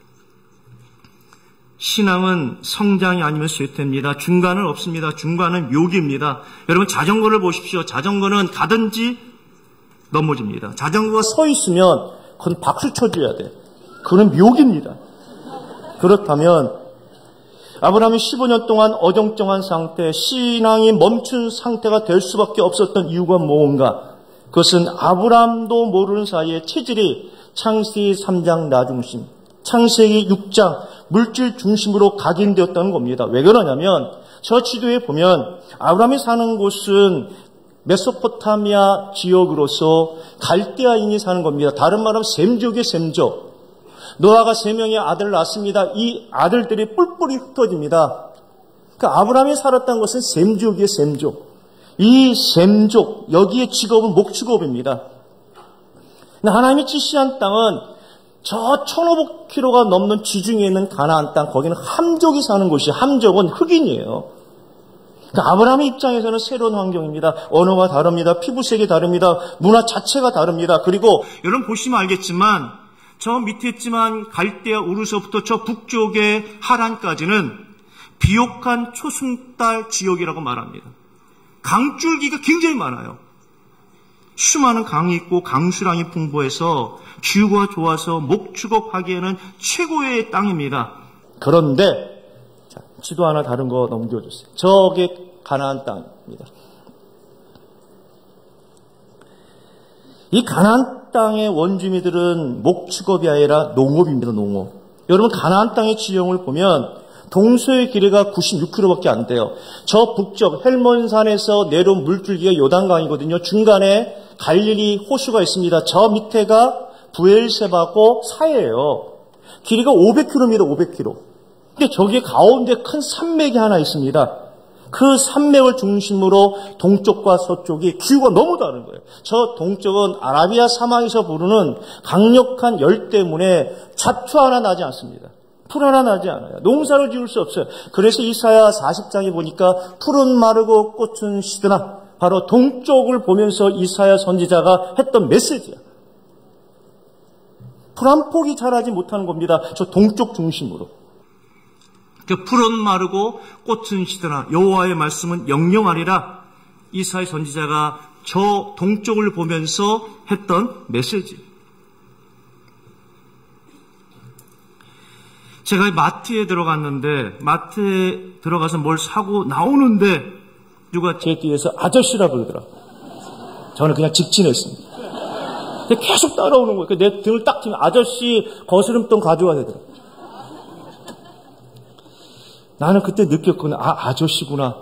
신앙은 성장이 아니면 쇠퇴입니다. 중간은 없습니다. 중간은 묘기입니다. 여러분 자전거를 보십시오. 자전거는 가든지 넘어집니다. 자전거가 서 있으면 그건 박수 쳐줘야 돼. 그건 묘기입니다. 그렇다면 아브라함이 십오 년 동안 어정쩡한 상태, 신앙이 멈춘 상태가 될 수밖에 없었던 이유가 뭔가? 그것은 아브라함도 모르는 사이에 체질이 창세기 삼 장 나중심, 창세기 육 장 물질 중심으로 각인되었다는 겁니다. 왜 그러냐면 저 지도에 보면 아브라함이 사는 곳은 메소포타미아 지역으로서 갈대아인이 사는 겁니다. 다른 말하면 셈족의 셈족. 노아가 세 명의 아들을 낳습니다. 이 아들들이 뿔뿔이 흩어집니다. 그러니까 아브라함이 살았던 것은 셈족이에요. 셈족. 이 셈족, 여기에 직업은 목축업입니다. 하나님이 지시한 땅은 저 천오백 킬로미터가 넘는 지중해에 있는 가나안 땅, 거기는 함족이 사는 곳이에요. 함족은 흑인이에요. 그러니까 아브라함의 입장에서는 새로운 환경입니다. 언어가 다릅니다. 피부색이 다릅니다. 문화 자체가 다릅니다. 그리고 여러분 보시면 알겠지만 저 밑에 있지만 갈대아 우르서부터 저 북쪽의 하란까지는 비옥한 초승달 지역이라고 말합니다. 강줄기가 굉장히 많아요. 수많은 강이 있고 강수량이 풍부해서 기후가 좋아서 목축업하기에는 최고의 땅입니다. 그런데 자, 지도 하나 다른 거 넘겨주세요. 저게 가나안 땅입니다. 이 가나안 땅의 원주민들은 목축업이 아니라 농업입니다. 농업. 여러분 가나안 땅의 지형을 보면 동서의 길이가 구십육 킬로미터밖에 안 돼요. 저 북쪽 헬몬산에서 내려온 물줄기가 요단강이거든요. 중간에 갈릴리 호수가 있습니다. 저 밑에가 부엘세바고 사이에요. 길이가 오백 킬로미터, 오백 킬로미터. 근데 저기 가운데 큰 산맥이 하나 있습니다. 그 산맥을 중심으로 동쪽과 서쪽이 기후가 너무 다른 거예요. 저 동쪽은 아라비아 사막에서 부르는 강력한 열 때문에 잡초 하나 나지 않습니다. 풀 하나 나지 않아요. 농사를 지을 수 없어요. 그래서 이사야 사십 장에 보니까 풀은 마르고 꽃은 시드나, 바로 동쪽을 보면서 이사야 선지자가 했던 메시지야. 풀 한 폭이 자라지 못하는 겁니다. 저 동쪽 중심으로. 그 풀은 마르고 꽃은 시드나, 여호와의 말씀은 영영하리라. 이사야 선지자가 저 동쪽을 보면서 했던 메시지. 제가 마트에 들어갔는데 마트에 들어가서 뭘 사고 나오는데 누가 제 뒤에서 아저씨라 부르더라. 저는 그냥 직진했습니다. 계속 따라오는 거예요. 내 등을 딱 치면 아저씨 거스름돈 가져와야 되더라. 나는 그때 느꼈거든요. 아, 아저씨구나.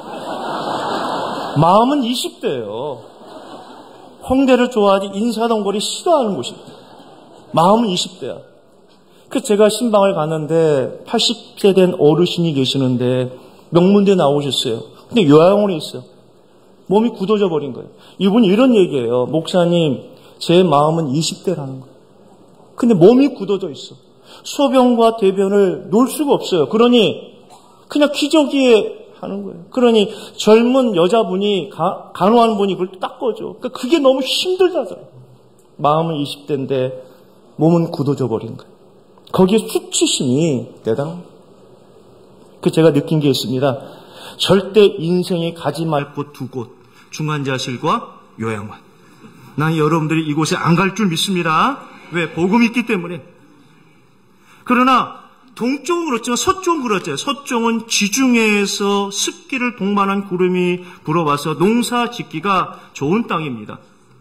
마음은 이십 대예요. 홍대를 좋아하지 인사동거리 싫어하는 곳입니다. 마음은 이십 대야. 그 제가 신방을 갔는데 팔십 세 된 어르신이 계시는데 명문대 나오셨어요. 근데 요양원에 있어요. 몸이 굳어져 버린 거예요. 이분이 이런 얘기예요. 목사님, 제 마음은 이십 대라는 거예요. 근데 몸이 굳어져 있어. 소변과 대변을 놓을 수가 없어요. 그러니 그냥 기저귀에 하는 거예요. 그러니 젊은 여자분이 가, 간호하는 분이 그걸 닦아줘. 그러니까 그게 너무 힘들다더라고요. 마음은 이십 대인데 몸은 굳어져 버린 거예요. 거기에 수치심이 대단합니다. 그 제가 느낀 게 있습니다. 절대 인생에 가지 말 곳 두 곳, 중환자실과 요양원. 난 여러분들이 이곳에 안 갈 줄 믿습니다. 왜? 복음이 있기 때문에. 그러나 동쪽은 그렇지만 서쪽은 그렇죠. 서쪽은 지중해에서 습기를 동반한 구름이 불어와서 농사 짓기가 좋은 땅입니다.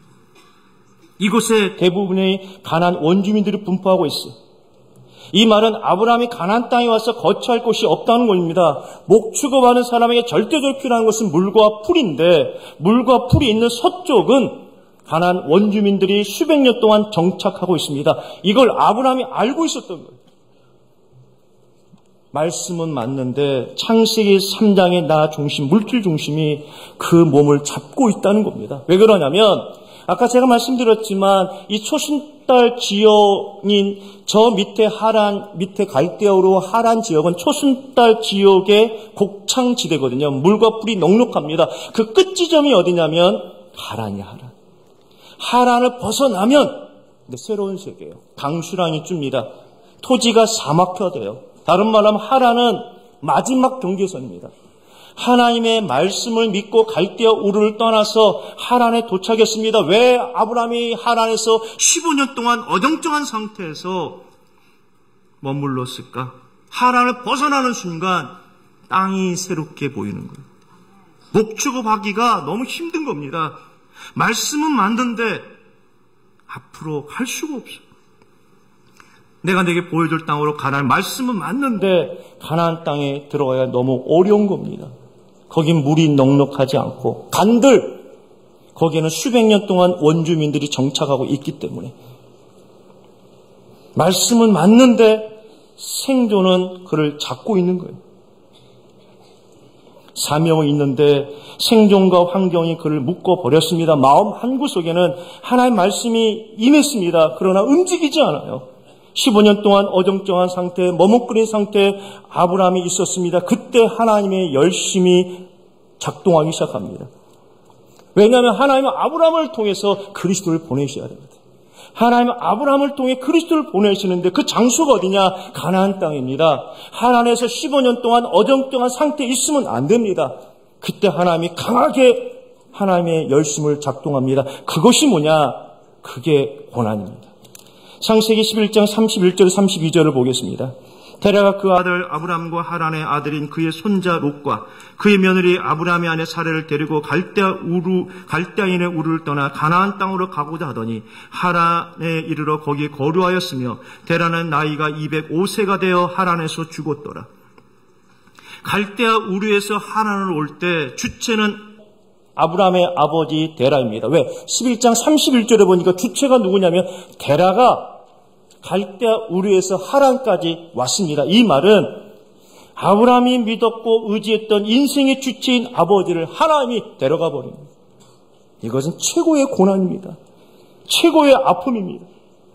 이곳에 대부분의 가나안 원주민들이 분포하고 있어요. 이 말은 아브라함이 가나안 땅에 와서 거처할 곳이 없다는 겁니다. 목축업하는 사람에게 절대적으로 필요한 것은 물과 풀인데 물과 풀이 있는 서쪽은 가나안 원주민들이 수백 년 동안 정착하고 있습니다. 이걸 아브라함이 알고 있었던 거예요. 말씀은 맞는데 창세기 삼 장의 나 중심, 물질 중심이 그 몸을 잡고 있다는 겁니다. 왜 그러냐면 아까 제가 말씀드렸지만 이 초순달 지역인 저 밑에 하란, 밑에 갈대아우로 하란 지역은 초순달 지역의 곡창지대거든요. 물과 풀이 넉넉합니다. 그 끝 지점이 어디냐면 하란이야, 하란. 하란을 벗어나면 새로운 세계예요. 강수량이 줍니다. 토지가 사막화돼요. 다른 말로 하면 하란은 마지막 경계선입니다. 하나님의 말씀을 믿고 갈대아 우르를 떠나서 하란에 도착했습니다. 왜 아브라함이 하란에서 십오 년 동안 어정쩡한 상태에서 머물렀을까? 하란을 벗어나는 순간 땅이 새롭게 보이는 거예요. 목축업하기가 너무 힘든 겁니다. 말씀은 맞는데 앞으로 갈 수가 없어요. 내가 내게 보여줄 땅으로 가나안, 말씀은 맞는데 가나안 땅에 들어가야 너무 어려운 겁니다. 거긴 물이 넉넉하지 않고 간들, 거기에는 수백 년 동안 원주민들이 정착하고 있기 때문에 말씀은 맞는데 생존은 그를 잡고 있는 거예요. 사명은 있는데 생존과 환경이 그를 묶어버렸습니다. 마음 한구석에는 하나님의 말씀이 임했습니다. 그러나 움직이지 않아요. 십오 년 동안 어정쩡한 상태, 머뭇거린 상태에 아브라함이 있었습니다. 그때 하나님의 열심이 작동하기 시작합니다. 왜냐하면 하나님은 아브라함을 통해서 그리스도를 보내셔야 됩니다. 하나님은 아브라함을 통해 그리스도를 보내시는데 그 장소가 어디냐? 가나안 땅입니다. 하나님에서 십오 년 동안 어정쩡한 상태에 있으면 안 됩니다. 그때 하나님이 강하게 하나님의 열심을 작동합니다. 그것이 뭐냐? 그게 고난입니다. 창세기 십일 장 삼십일 절 삼십이 절을 보겠습니다. 데라가 그 아들 아브람과 하란의 아들인 그의 손자 롯과 그의 며느리 아브람의 아내 사레를 데리고 갈대아 우루 갈대아인의 우르를 떠나 가나안 땅으로 가고자 하더니 하란에 이르러 거기 거류하였으며 데라는 나이가 이백오 세가 되어 하란에서 죽었더라. 갈대아 우르에서 하란을 올 때 주체는 아브람의 아버지 데라입니다. 왜? 십일 장 삼십일 절에 보니까 주체가 누구냐면 데라가 갈대아 우르에서 하란까지 왔습니다. 이 말은 아브람이 믿었고 의지했던 인생의 주체인 아버지를 하나님이 데려가 버립니다. 이것은 최고의 고난입니다. 최고의 아픔입니다.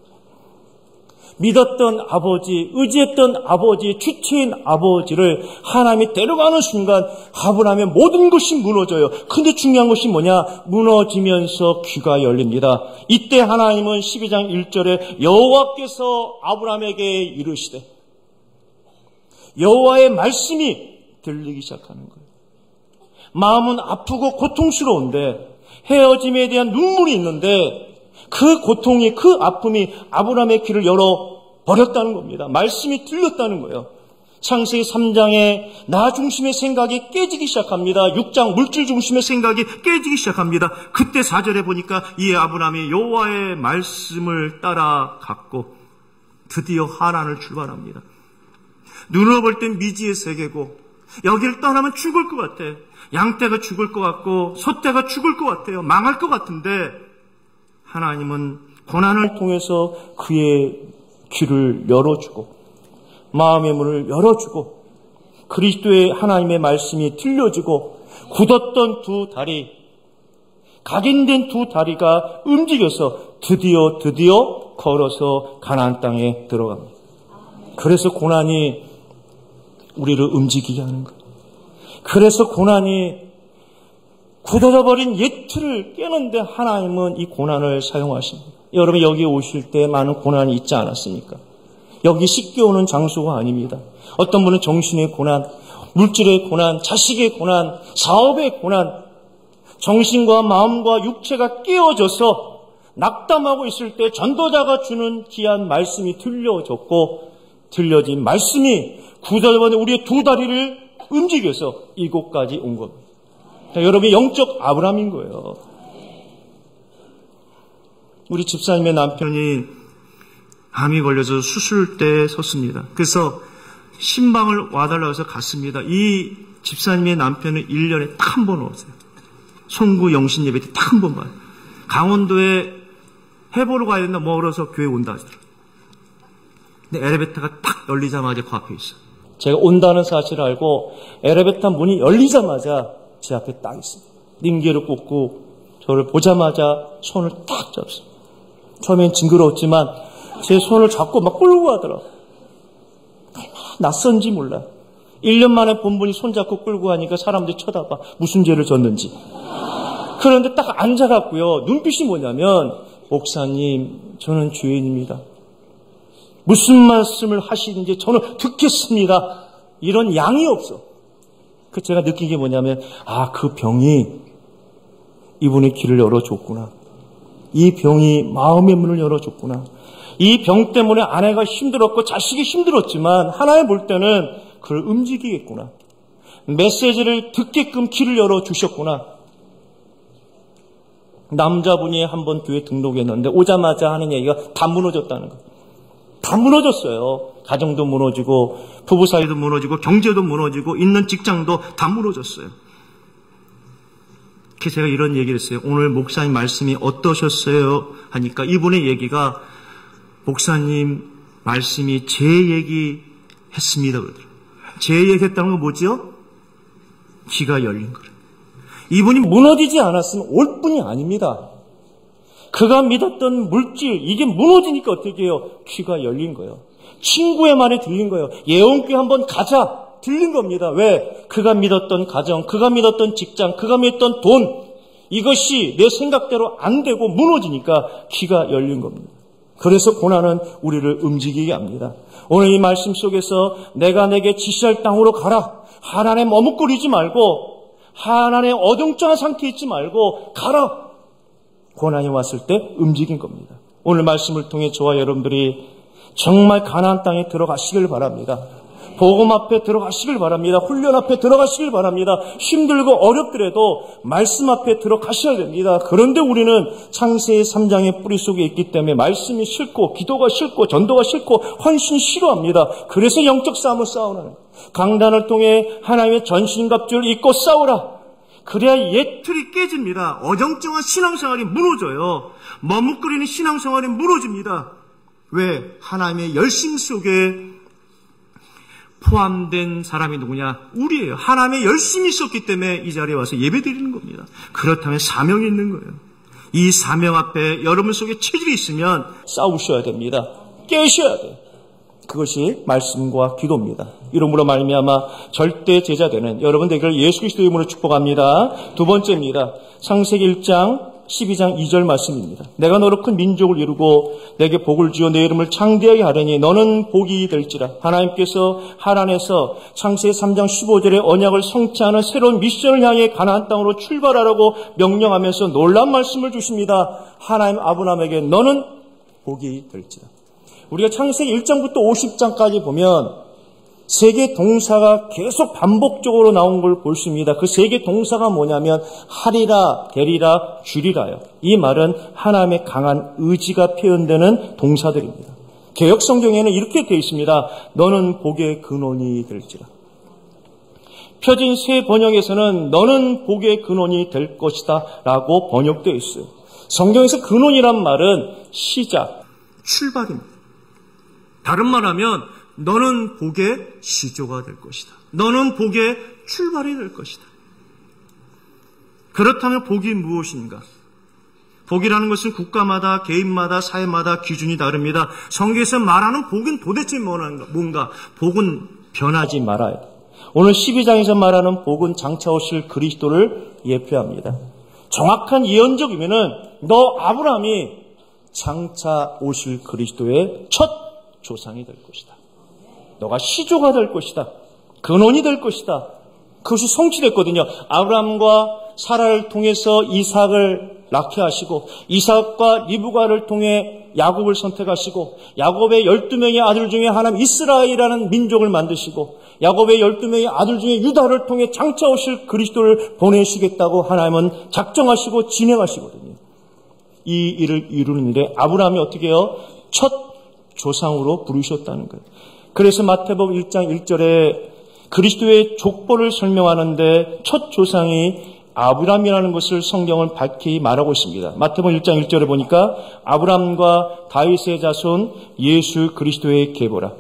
믿었던 아버지, 의지했던 아버지, 주체인 아버지를 하나님이 데려가는 순간 아브라함의 모든 것이 무너져요. 근데 중요한 것이 뭐냐? 무너지면서 귀가 열립니다. 이때 하나님은 십이 장 일 절에 여호와께서 아브라함에게 이르시되, 여호와의 말씀이 들리기 시작하는 거예요. 마음은 아프고 고통스러운데 헤어짐에 대한 눈물이 있는데 그 고통이, 그 아픔이 아브라함의 귀를 열어버렸다는 겁니다. 말씀이 들렸다는 거예요. 창세기 삼 장에 나 중심의 생각이 깨지기 시작합니다. 육 장 물질 중심의 생각이 깨지기 시작합니다. 그때 사 절에 보니까 이 아브라함이 여호와의 말씀을 따라갔고 드디어 하란을 출발합니다. 눈으로 볼 땐 미지의 세계고 여기를 떠나면 죽을 것 같아. 양떼가 죽을 것 같고 소떼가 죽을 것 같아요. 망할 것 같은데 하나님은 고난을 통해서 그의 귀를 열어주고 마음의 문을 열어주고 그리스도의 하나님의 말씀이 들려주고 굳었던 두 다리 각인된 두 다리가 움직여서 드디어 드디어 걸어서 가나안 땅에 들어갑니다. 그래서 고난이 우리를 움직이게 하는 거예요. 그래서 고난이 굳어져 버린 옛 틀을 깨는데 하나님은 이 고난을 사용하십니다. 여러분 여기 오실 때 많은 고난이 있지 않았습니까? 여기 쉽게 오는 장소가 아닙니다. 어떤 분은 정신의 고난, 물질의 고난, 자식의 고난, 사업의 고난, 정신과 마음과 육체가 깨어져서 낙담하고 있을 때 전도자가 주는 귀한 말씀이 들려졌고 들려진 말씀이 굳어져버린 우리의 두 다리를 움직여서 이곳까지 온 겁니다. 자, 여러분이 영적 아브라함인 거예요. 우리 집사님의 남편이 암이 걸려서 수술대에 섰습니다. 그래서 신방을 와달라고 해서 갔습니다. 이 집사님의 남편은 일 년에 딱 한 번 오세요. 송구 영신 예배 때 딱 한 번 봐요. 강원도에 해보러 가야 된다 먹으러서 교회 온다 하더라고요. 근데 엘리베이터가 딱 열리자마자 그 앞에 있어요. 제가 온다는 사실을 알고 엘리베이터 문이 열리자마자 제 앞에 딱 있습니다. 링게를 꽂고 저를 보자마자 손을 딱 잡습니다. 처음엔 징그러웠지만 제 손을 잡고 막 끌고 가더라고요. 낯선지 몰라요. 일 년 만에 본 분이 손잡고 끌고 가니까 사람들이 쳐다봐. 무슨 죄를 졌는지. 그런데 딱 앉아갖고요. 눈빛이 뭐냐면 목사님 저는 죄인입니다. 무슨 말씀을 하시는지 저는 듣겠습니다. 이런 양이 없어. 그 제가 느낀 게 뭐냐면 아, 그 병이 이분의 길을 열어줬구나. 이 병이 마음의 문을 열어줬구나. 이 병 때문에 아내가 힘들었고 자식이 힘들었지만 하나님 볼 때는 그를 움직이겠구나. 메시지를 듣게끔 길을 열어주셨구나. 남자분이 한번 교회 등록했는데 오자마자 하는 얘기가 다 무너졌다는 거예요. 다 무너졌어요. 가정도 무너지고 부부 사이도 무너지고 경제도 무너지고 있는 직장도 다 무너졌어요. 그래서 제가 이런 얘기를 했어요. 오늘 목사님 말씀이 어떠셨어요? 하니까 이분의 얘기가 목사님 말씀이 제 얘기 했습니다. 그러더라고요. 제 얘기 했다는 건 뭐지요? 귀가 열린 거예요. 이분이 무너지지 않았으면 올 뿐이 아닙니다. 그가 믿었던 물질, 이게 무너지니까 어떻게 해요? 귀가 열린 거예요. 친구의 말에 들린 거예요. 예언교회 한번 가자. 들린 겁니다. 왜? 그가 믿었던 가정, 그가 믿었던 직장, 그가 믿었던 돈, 이것이 내 생각대로 안 되고 무너지니까 귀가 열린 겁니다. 그래서 고난은 우리를 움직이게 합니다. 오늘 이 말씀 속에서 내가 내게 지시할 땅으로 가라. 하나님에 머뭇거리지 말고 하나님의 어정쩡한 상태에 있지 말고 가라. 고난이 왔을 때 움직인 겁니다. 오늘 말씀을 통해 저와 여러분들이 정말 가나안 땅에 들어가시길 바랍니다. 복음 앞에 들어가시길 바랍니다. 훈련 앞에 들어가시길 바랍니다. 힘들고 어렵더라도 말씀 앞에 들어가셔야 됩니다. 그런데 우리는 창세기 삼 장의 뿌리 속에 있기 때문에 말씀이 싫고 기도가 싫고 전도가 싫고 헌신이 싫어합니다. 그래서 영적 싸움을 싸우는 거예요. 강단을 통해 하나님의 전신갑주를 입고 싸우라. 그래야 옛 틀이 깨집니다. 어정쩡한 신앙생활이 무너져요. 머뭇거리는 신앙생활이 무너집니다. 왜? 하나님의 열심 속에 포함된 사람이 누구냐? 우리예요. 하나님의 열심이 있었기 때문에 이 자리에 와서 예배드리는 겁니다. 그렇다면 사명이 있는 거예요. 이 사명 앞에 여러분 속에 체질이 있으면 싸우셔야 됩니다. 깨셔야 돼요. 그것이 말씀과 기도입니다. 이름으로 말미암아 절대 제자 되는 여러분 되기를 예수 그리스도의 이름으로 축복합니다. 두 번째입니다. 창세기 일 장 십이 장 이 절 말씀입니다. 내가 너로 큰 민족을 이루고 내게 복을 주어 내 이름을 창대하게 하려니 너는 복이 될지라. 하나님께서 하란에서 창세기 삼 장 십오 절의 언약을 성취하는 새로운 미션을 향해 가나안 땅으로 출발하라고 명령하면서 놀라운 말씀을 주십니다. 하나님 아브라함에게 너는 복이 될지라. 우리가 창세기 일 장부터 오십 장까지 보면 세 개 동사가 계속 반복적으로 나온 걸 볼 수 있습니다. 그 세 개 동사가 뭐냐면 하리라, 되리라, 주리라요. 이 말은 하나님의 강한 의지가 표현되는 동사들입니다. 개역 성경에는 이렇게 되어 있습니다. 너는 복의 근원이 될지라. 표준 새 번역에서는 너는 복의 근원이 될 것이다 라고 번역되어 있어요. 성경에서 근원이란 말은 시작, 출발입니다. 다른 말하면 너는 복의 시조가 될 것이다. 너는 복의 출발이 될 것이다. 그렇다면 복이 무엇인가? 복이라는 것은 국가마다, 개인마다, 사회마다 기준이 다릅니다. 성경에서 말하는 복은 도대체 뭔가? 복은 변하지 말아요. 오늘 십이 장에서 말하는 복은 장차 오실 그리스도를 예표합니다. 정확한 예언적이면은 너 아브라함이 장차 오실 그리스도의 첫 조상이 될 것이다. 너가 시조가 될 것이다. 근원이 될 것이다. 그것이 성취됐거든요. 아브라함과 사라를 통해서 이삭을 낳게 하시고 이삭과 리브가를 통해 야곱을 선택하시고 야곱의 열두 명의 아들 중에 하나는 이스라엘이라는 민족을 만드시고 야곱의 열두 명의 아들 중에 유다를 통해 장차 오실 그리스도를 보내시겠다고 하나님은 작정하시고 진행하시거든요. 이 일을 이루는 일에 아브라함이 어떻게 해요? 첫 조상으로 부르셨다는 거예요. 그래서 마태복음 일 장 일 절에 그리스도의 족보를 설명하는데 첫 조상이 아브라함이라는 것을 성경은 밝히 말하고 있습니다. 마태복음 일 장 일 절에 보니까 아브라함과 다윗의 자손 예수 그리스도의 계보라.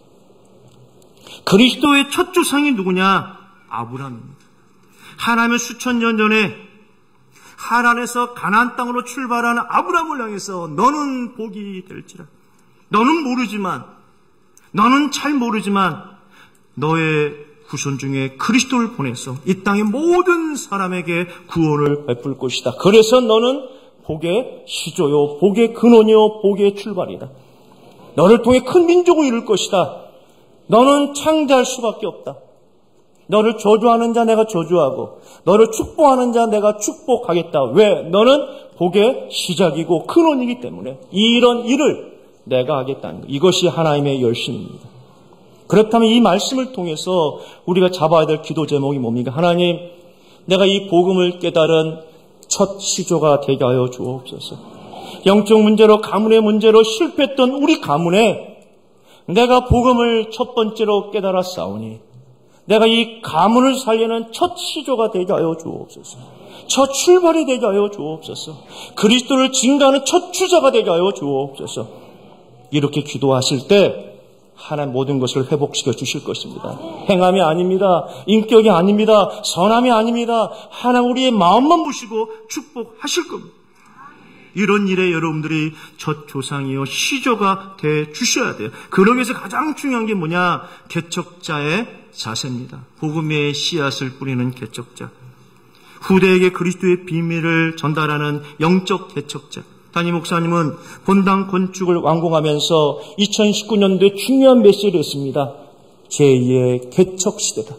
그리스도의 첫 조상이 누구냐? 아브라함입니다. 하나님은 수천 년 전에 하란에서 가나안 땅으로 출발하는 아브라함을 향해서 너는 복이 될지라. 너는 모르지만, 너는 잘 모르지만 너의 후손 중에 그리스도를 보내서 이 땅의 모든 사람에게 구원을 베풀 것이다. 그래서 너는 복의 시조요, 복의 근원이요, 복의 출발이다. 너를 통해 큰 민족을 이룰 것이다. 너는 창대할 수밖에 없다. 너를 저주하는 자 내가 저주하고 너를 축복하는 자 내가 축복하겠다. 왜? 너는 복의 시작이고 근원이기 때문에 이런 일을 내가 하겠다는 것. 이것이 하나님의 열심입니다. 그렇다면 이 말씀을 통해서 우리가 잡아야 될 기도 제목이 뭡니까? 하나님, 내가 이 복음을 깨달은 첫 시조가 되게 하여 주옵소서. 영적 문제로, 가문의 문제로 실패했던 우리 가문에 내가 복음을 첫 번째로 깨달았사오니 내가 이 가문을 살리는 첫 시조가 되게 하여 주옵소서. 첫 출발이 되게 하여 주옵소서. 그리스도를 증거하는 첫 주자가 되게 하여 주옵소서. 이렇게 기도하실 때 하나님 모든 것을 회복시켜 주실 것입니다. 행함이 아닙니다. 인격이 아닙니다. 선함이 아닙니다. 하나님 우리의 마음만 보시고 축복하실 겁니다. 이런 일에 여러분들이 첫 조상이요 시조가 돼 주셔야 돼요. 그러기 위해서 가장 중요한 게 뭐냐? 개척자의 자세입니다. 복음의 씨앗을 뿌리는 개척자. 후대에게 그리스도의 비밀을 전달하는 영적 개척자. 담임 목사님은 본당 건축을 완공하면서 이천십구 년도에 중요한 메시지를 했습니다. 제이의 개척 시대다.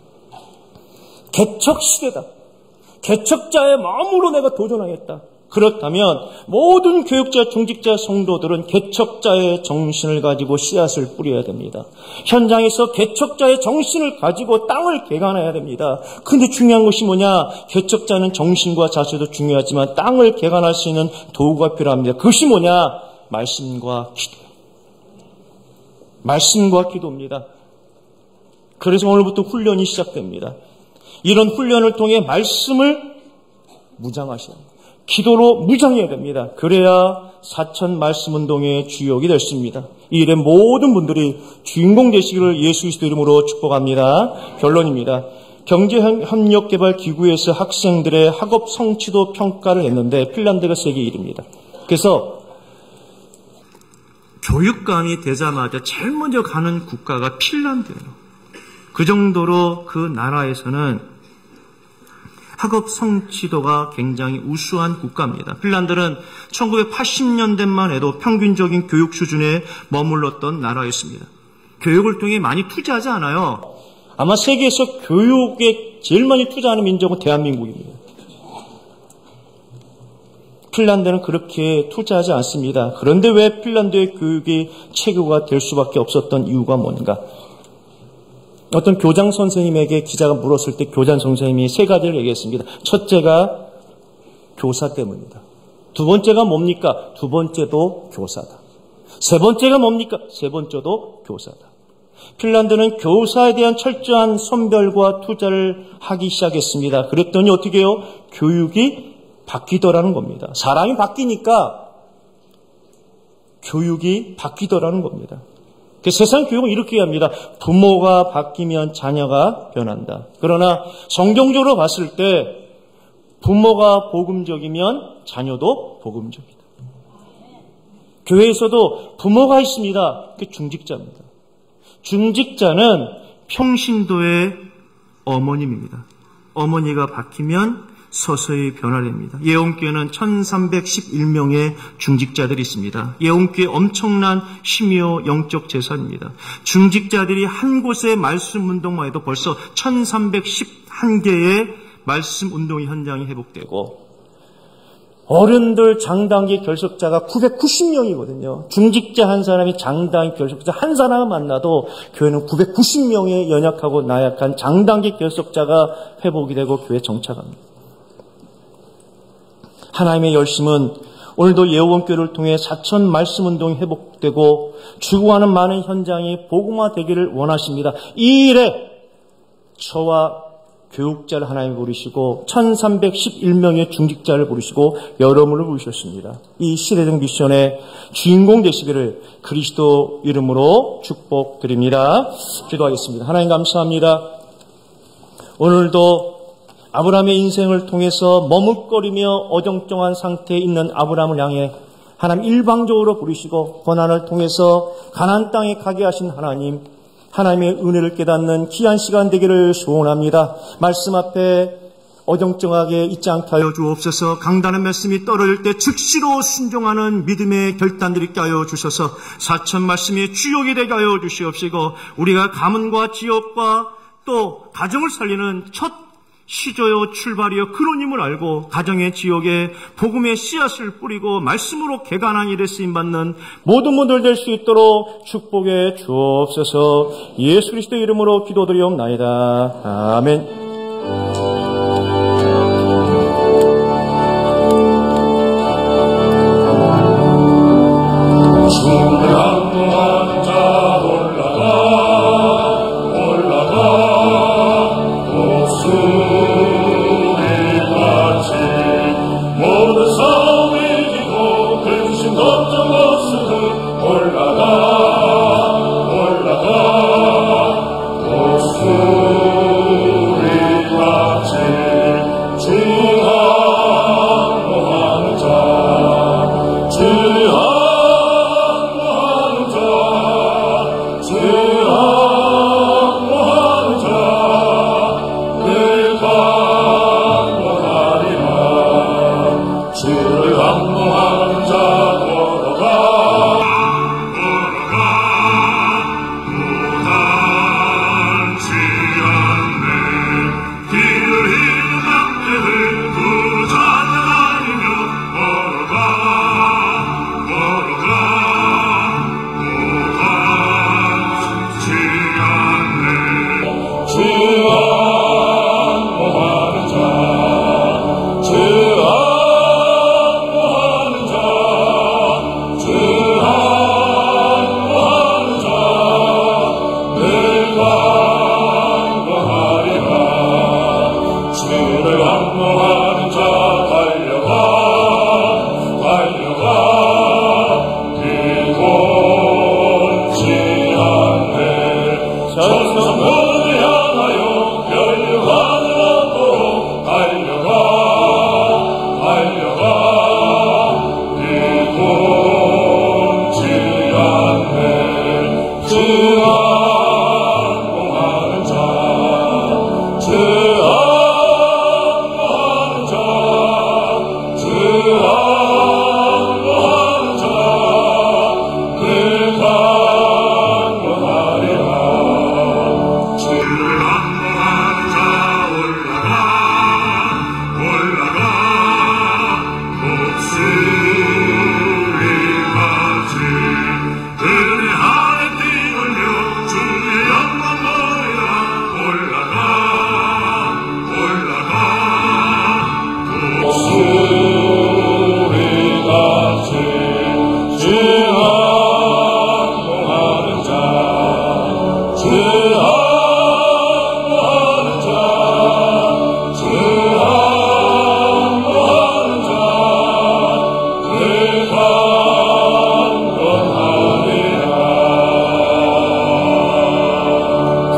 개척 시대다. 개척자의 마음으로 내가 도전하겠다. 그렇다면 모든 교육자, 중직자, 성도들은 개척자의 정신을 가지고 씨앗을 뿌려야 됩니다. 현장에서 개척자의 정신을 가지고 땅을 개간해야 됩니다. 근데 중요한 것이 뭐냐? 개척자는 정신과 자세도 중요하지만 땅을 개간할 수 있는 도구가 필요합니다. 그것이 뭐냐? 말씀과 기도. 말씀과 기도입니다. 그래서 오늘부터 훈련이 시작됩니다. 이런 훈련을 통해 말씀을 무장하셔야 합니다. 기도로 무장해야 됩니다. 그래야 사천 말씀 운동의 주역이 됐습니다. 이 일에 모든 분들이 주인공 되시기를 예수 그리스도 이름으로 축복합니다. 결론입니다. 경제협력개발기구에서 학생들의 학업 성취도 평가를 했는데 핀란드가 세계 일 위입니다. 그래서 교육감이 되자마자 제일 먼저 가는 국가가 핀란드예요. 그 정도로 그 나라에서는 학업 성취도가 굉장히 우수한 국가입니다. 핀란드는 천구백팔십 년대만 해도 평균적인 교육 수준에 머물렀던 나라였습니다. 교육을 통해 많이 투자하지 않아요. 아마 세계에서 교육에 제일 많이 투자하는 민족은 대한민국입니다. 핀란드는 그렇게 투자하지 않습니다. 그런데 왜 핀란드의 교육이 최고가 될 수밖에 없었던 이유가 뭔가? 어떤 교장 선생님에게 기자가 물었을 때 교장 선생님이 세 가지를 얘기했습니다. 첫째가 교사 때문이다. 두 번째가 뭡니까? 두 번째도 교사다. 세 번째가 뭡니까? 세 번째도 교사다. 핀란드는 교사에 대한 철저한 선별과 투자를 하기 시작했습니다. 그랬더니 어떻게 해요? 교육이 바뀌더라는 겁니다. 사람이 바뀌니까 교육이 바뀌더라는 겁니다. 세상 교육은 이렇게 합니다. 부모가 바뀌면 자녀가 변한다. 그러나 성경적으로 봤을 때 부모가 복음적이면 자녀도 복음적이다. 교회에서도 부모가 있습니다. 그게 중직자입니다. 중직자는 평신도의 어머님입니다. 어머니가 바뀌면 서서히 변화됩니다. 예원교회는 천삼백십일 명의 중직자들이 있습니다. 예원교회 엄청난 심요 영적 재산입니다. 중직자들이 한 곳에 말씀 운동만 해도 벌써 천삼백십일 개의 말씀 운동의 현장이 회복되고, 어른들 장단기 결석자가 구백구십 명이거든요. 중직자 한 사람이 장단기 결석자 한 사람을 만나도 교회는 구백구십 명의 연약하고 나약한 장단기 결석자가 회복이 되고 교회에 정착합니다. 하나님의 열심은 오늘도 예원교회를 통해 사천 말씀 운동이 회복되고 죽어가는 많은 현장이 복음화되기를 원하십니다. 이 일에 저와 교육자를 하나님 부르시고 천삼백십일 명의 중직자를 부르시고 여러분을 부르셨습니다. 이 시대적 미션의 주인공 되시기를 그리스도 이름으로 축복드립니다. 기도하겠습니다. 하나님 감사합니다. 오늘도 아브라함의 인생을 통해서 머뭇거리며 어정쩡한 상태에 있는 아브라함을 향해 하나님 일방적으로 부르시고 고난을 통해서 가나안 땅에 가게 하신 하나님, 하나님의 은혜를 깨닫는 귀한 시간 되기를 소원합니다. 말씀 앞에 어정쩡하게 있지 않게 하여 주옵소서. 강단의 말씀이 떨어질 때 즉시로 순종하는 믿음의 결단들이 있게 하여 주셔서 사천 말씀이 주역이 되게 하여 주시옵시고, 우리가 가문과 지역과 또 가정을 살리는 첫 시조요 출발이요 근원임을 알고 가정의 지역에 복음의 씨앗을 뿌리고 말씀으로 개간한 일에 쓰임받는 모든 분들 될 수 있도록 축복해 주옵소서. 예수 그리스도 이름으로 기도드리옵나이다. 아멘.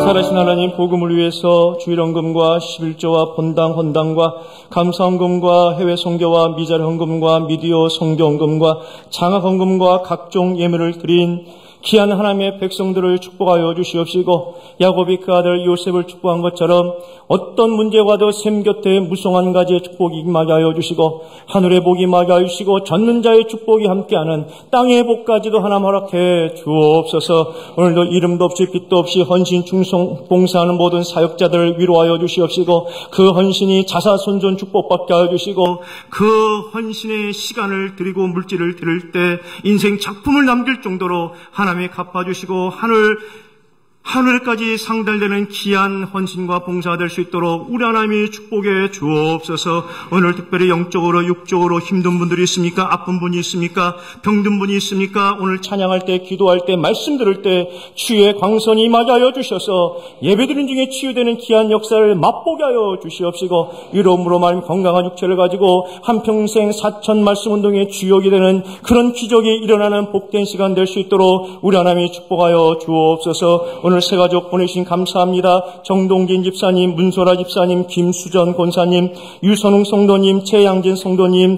살아신 하나님 복음을 위해서 주일헌금과 십일조와 본당 헌당과 감사헌금과 해외 선교와 미자리 헌금과 미디어 선교 헌금과 장학 헌금과 각종 예물을 드린 귀한 하나님의 백성들을 축복하여 주시옵시고, 야곱이 그 아들 요셉을 축복한 것처럼 어떤 문제가 와도 샘 곁에 무성한 가지의 축복이 임하게 하여 주시고, 하늘의 복이 임하게 하여 주시고, 젖는 자의 축복이 함께하는 땅의 복까지도 하나님 허락해 주옵소서. 오늘도 이름도 없이 빛도 없이 헌신 충성 봉사하는 모든 사역자들을 위로하여 주시옵시고, 그 헌신이 자사손존 축복받게 하여 주시고, 그 헌신의 시간을 드리고 물질을 드릴 때 인생 작품을 남길 정도로 하나님이 갚아주시고 하늘 하늘까지 상달되는 귀한 헌신과 봉사가 될 수 있도록 우리 하나님이 축복해 주옵소서. 오늘 특별히 영적으로 육적으로 힘든 분들이 있습니까? 아픈 분이 있습니까? 병든 분이 있습니까? 오늘 찬양할 때, 기도할 때, 말씀 들을 때 치유의 광선이 임하게 하여 주셔서 예배드린 중에 치유되는 귀한 역사를 맛보게 하여 주시옵시고, 이러므로 말미 건강한 육체를 가지고 한평생 사천 말씀 운동의 주역이 되는 그런 기적이 일어나는 복된 시간 될 수 있도록 우리 하나님이 축복하여 주옵소서. 오늘 새 가족 보내신 감사합니다. 정동진 집사님, 문소라 집사님, 김수전 권사님, 유선웅 성도님, 최양진 성도님,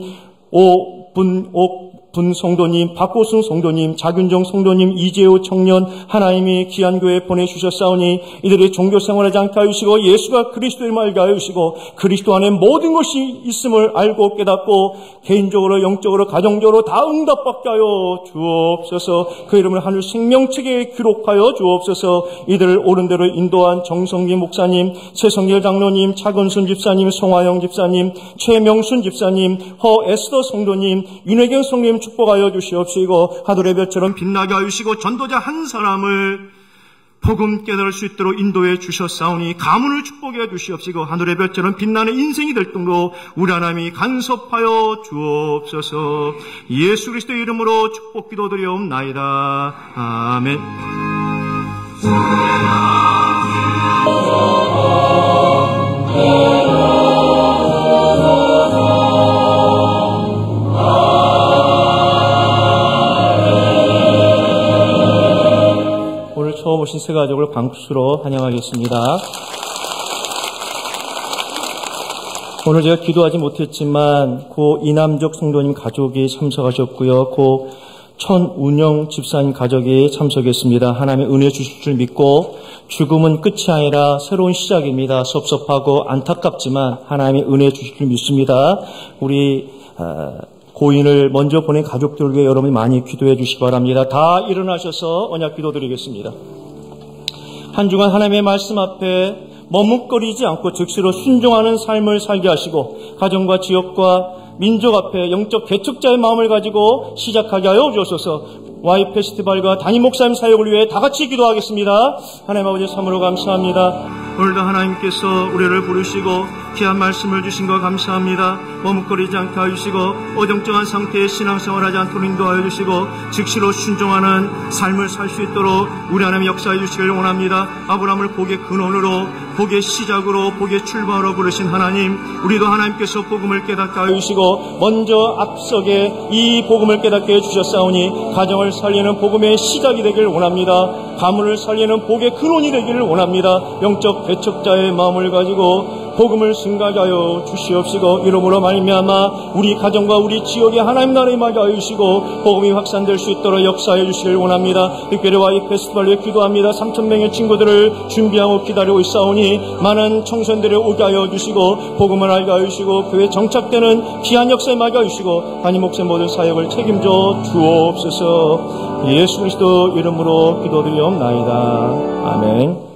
오분옥 분 성도님, 박고순 성도님, 자균정 성도님, 이재호 청년 하나님이 귀한 교회에 보내주셨사오니 이들이 종교 생활하지 않게 하시고 예수가 그리스도를 알게 하시고 그리스도 안에 모든 것이 있음을 알고 깨닫고 개인적으로 영적으로 가정적으로 다 응답받게 하여 주옵소서. 그 이름을 하늘 생명책에 기록하여 주옵소서. 이들을 옳은 대로 인도한 정성기 목사님, 최성길 장로님, 차건순 집사님, 송화영 집사님, 최명순 집사님, 허에스더 성도님, 윤혜경 성도님 축복하여 주시옵시고, 하늘의 별처럼 빛나게 하시고 전도자 한 사람을 복음 깨달을 수 있도록 인도해 주셨사오니 가문을 축복해 주시옵시고, 하늘의 별처럼 빛나는 인생이 될 정도로 우리 하나님이 간섭하여 주옵소서. 예수 그리스도의 이름으로 축복 기도드리옵나이다. 아멘. 처음 오신 새 가족을 박수로 환영하겠습니다. 오늘 제가 기도하지 못했지만 고 이남적 성도님 가족이 참석하셨고요. 고 천운영 집사님 가족이 참석했습니다. 하나님의 은혜 주실 줄 믿고, 죽음은 끝이 아니라 새로운 시작입니다. 섭섭하고 안타깝지만 하나님의 은혜 주실 줄 믿습니다. 우리 어, 고인을 먼저 보낸 가족들 위해 여러분이 많이 기도해 주시기 바랍니다. 다 일어나셔서 언약 기도 드리겠습니다. 한 주간 하나님의 말씀 앞에 머뭇거리지 않고 즉시로 순종하는 삶을 살게 하시고, 가정과 지역과 민족 앞에 영적 개척자의 마음을 가지고 시작하게 하여 주옵소서. 와이 페스티벌과 담임 목사님 사역을 위해 다 같이 기도하겠습니다. 하나님 아버지 참으로 감사합니다. 오늘도 하나님께서 우리를 부르시고 귀한 말씀을 주신 것 감사합니다. 머뭇거리지 않게 하시고 어정쩡한 상태의 신앙생활하지 않도록 인도하여 주시고 즉시로 순종하는 삶을 살 수 있도록 우리 하나님 역사해 주시길 원합니다. 아브라함을 복의 근원으로, 복의 시작으로, 복의 출발로 부르신 하나님, 우리도 하나님께서 복음을 깨닫게 하여 주시고 먼저 앞서게 이 복음을 깨닫게 해주셨사오니 가정을 살리는 복음의 시작이 되길 원합니다. 가문을 살리는 복의 근원이 되기를 원합니다. 영적 개척자의 마음을 가지고 복음을 승가하게 하여 주시옵시고, 이러므로 말미암아 우리 가정과 우리 지역에 하나님 나라에 임하게 하여 주시고 복음이 확산될 수 있도록 역사해 주시길 원합니다. 특별히 와이 페스티벌에 기도합니다. 삼천 명의 친구들을 준비하고 기다리고 있사오니 많은 청소년들을 오게 하여 주시고 복음을 알게 하여 주시고 교회 정착되는 귀한 역사에 임하게 하여 주시고 담임 목사의 모든 사역을 책임져 주옵소서. 예수 그리스도 이름으로 기도드리옵나이다. 아멘.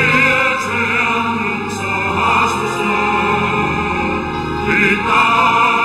God.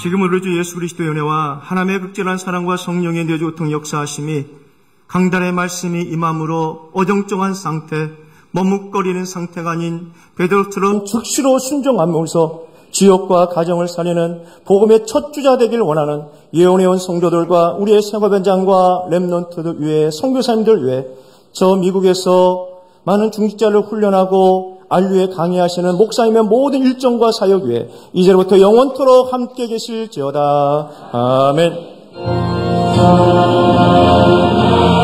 지금 우리 주 예수 그리스도의 은혜와 하나님의 극진한 사랑과 성령의 내조통 역사하심이 강단의 말씀이 임함으로 어정쩡한 상태, 머뭇거리는 상태가 아닌 베드로처럼 즉시로 순종하면서 지역과 가정을 살리는 복음의 첫 주자 되길 원하는 예언해온 성도들과 우리의 생업현장과 렘넌트들 위해, 선교사님들 위해, 저 미국에서 많은 중직자를 훈련하고 안류에 강의하시는 목사님의 모든 일정과 사역 위에 이제부터 영원토록 함께 계실지어다. 아멘.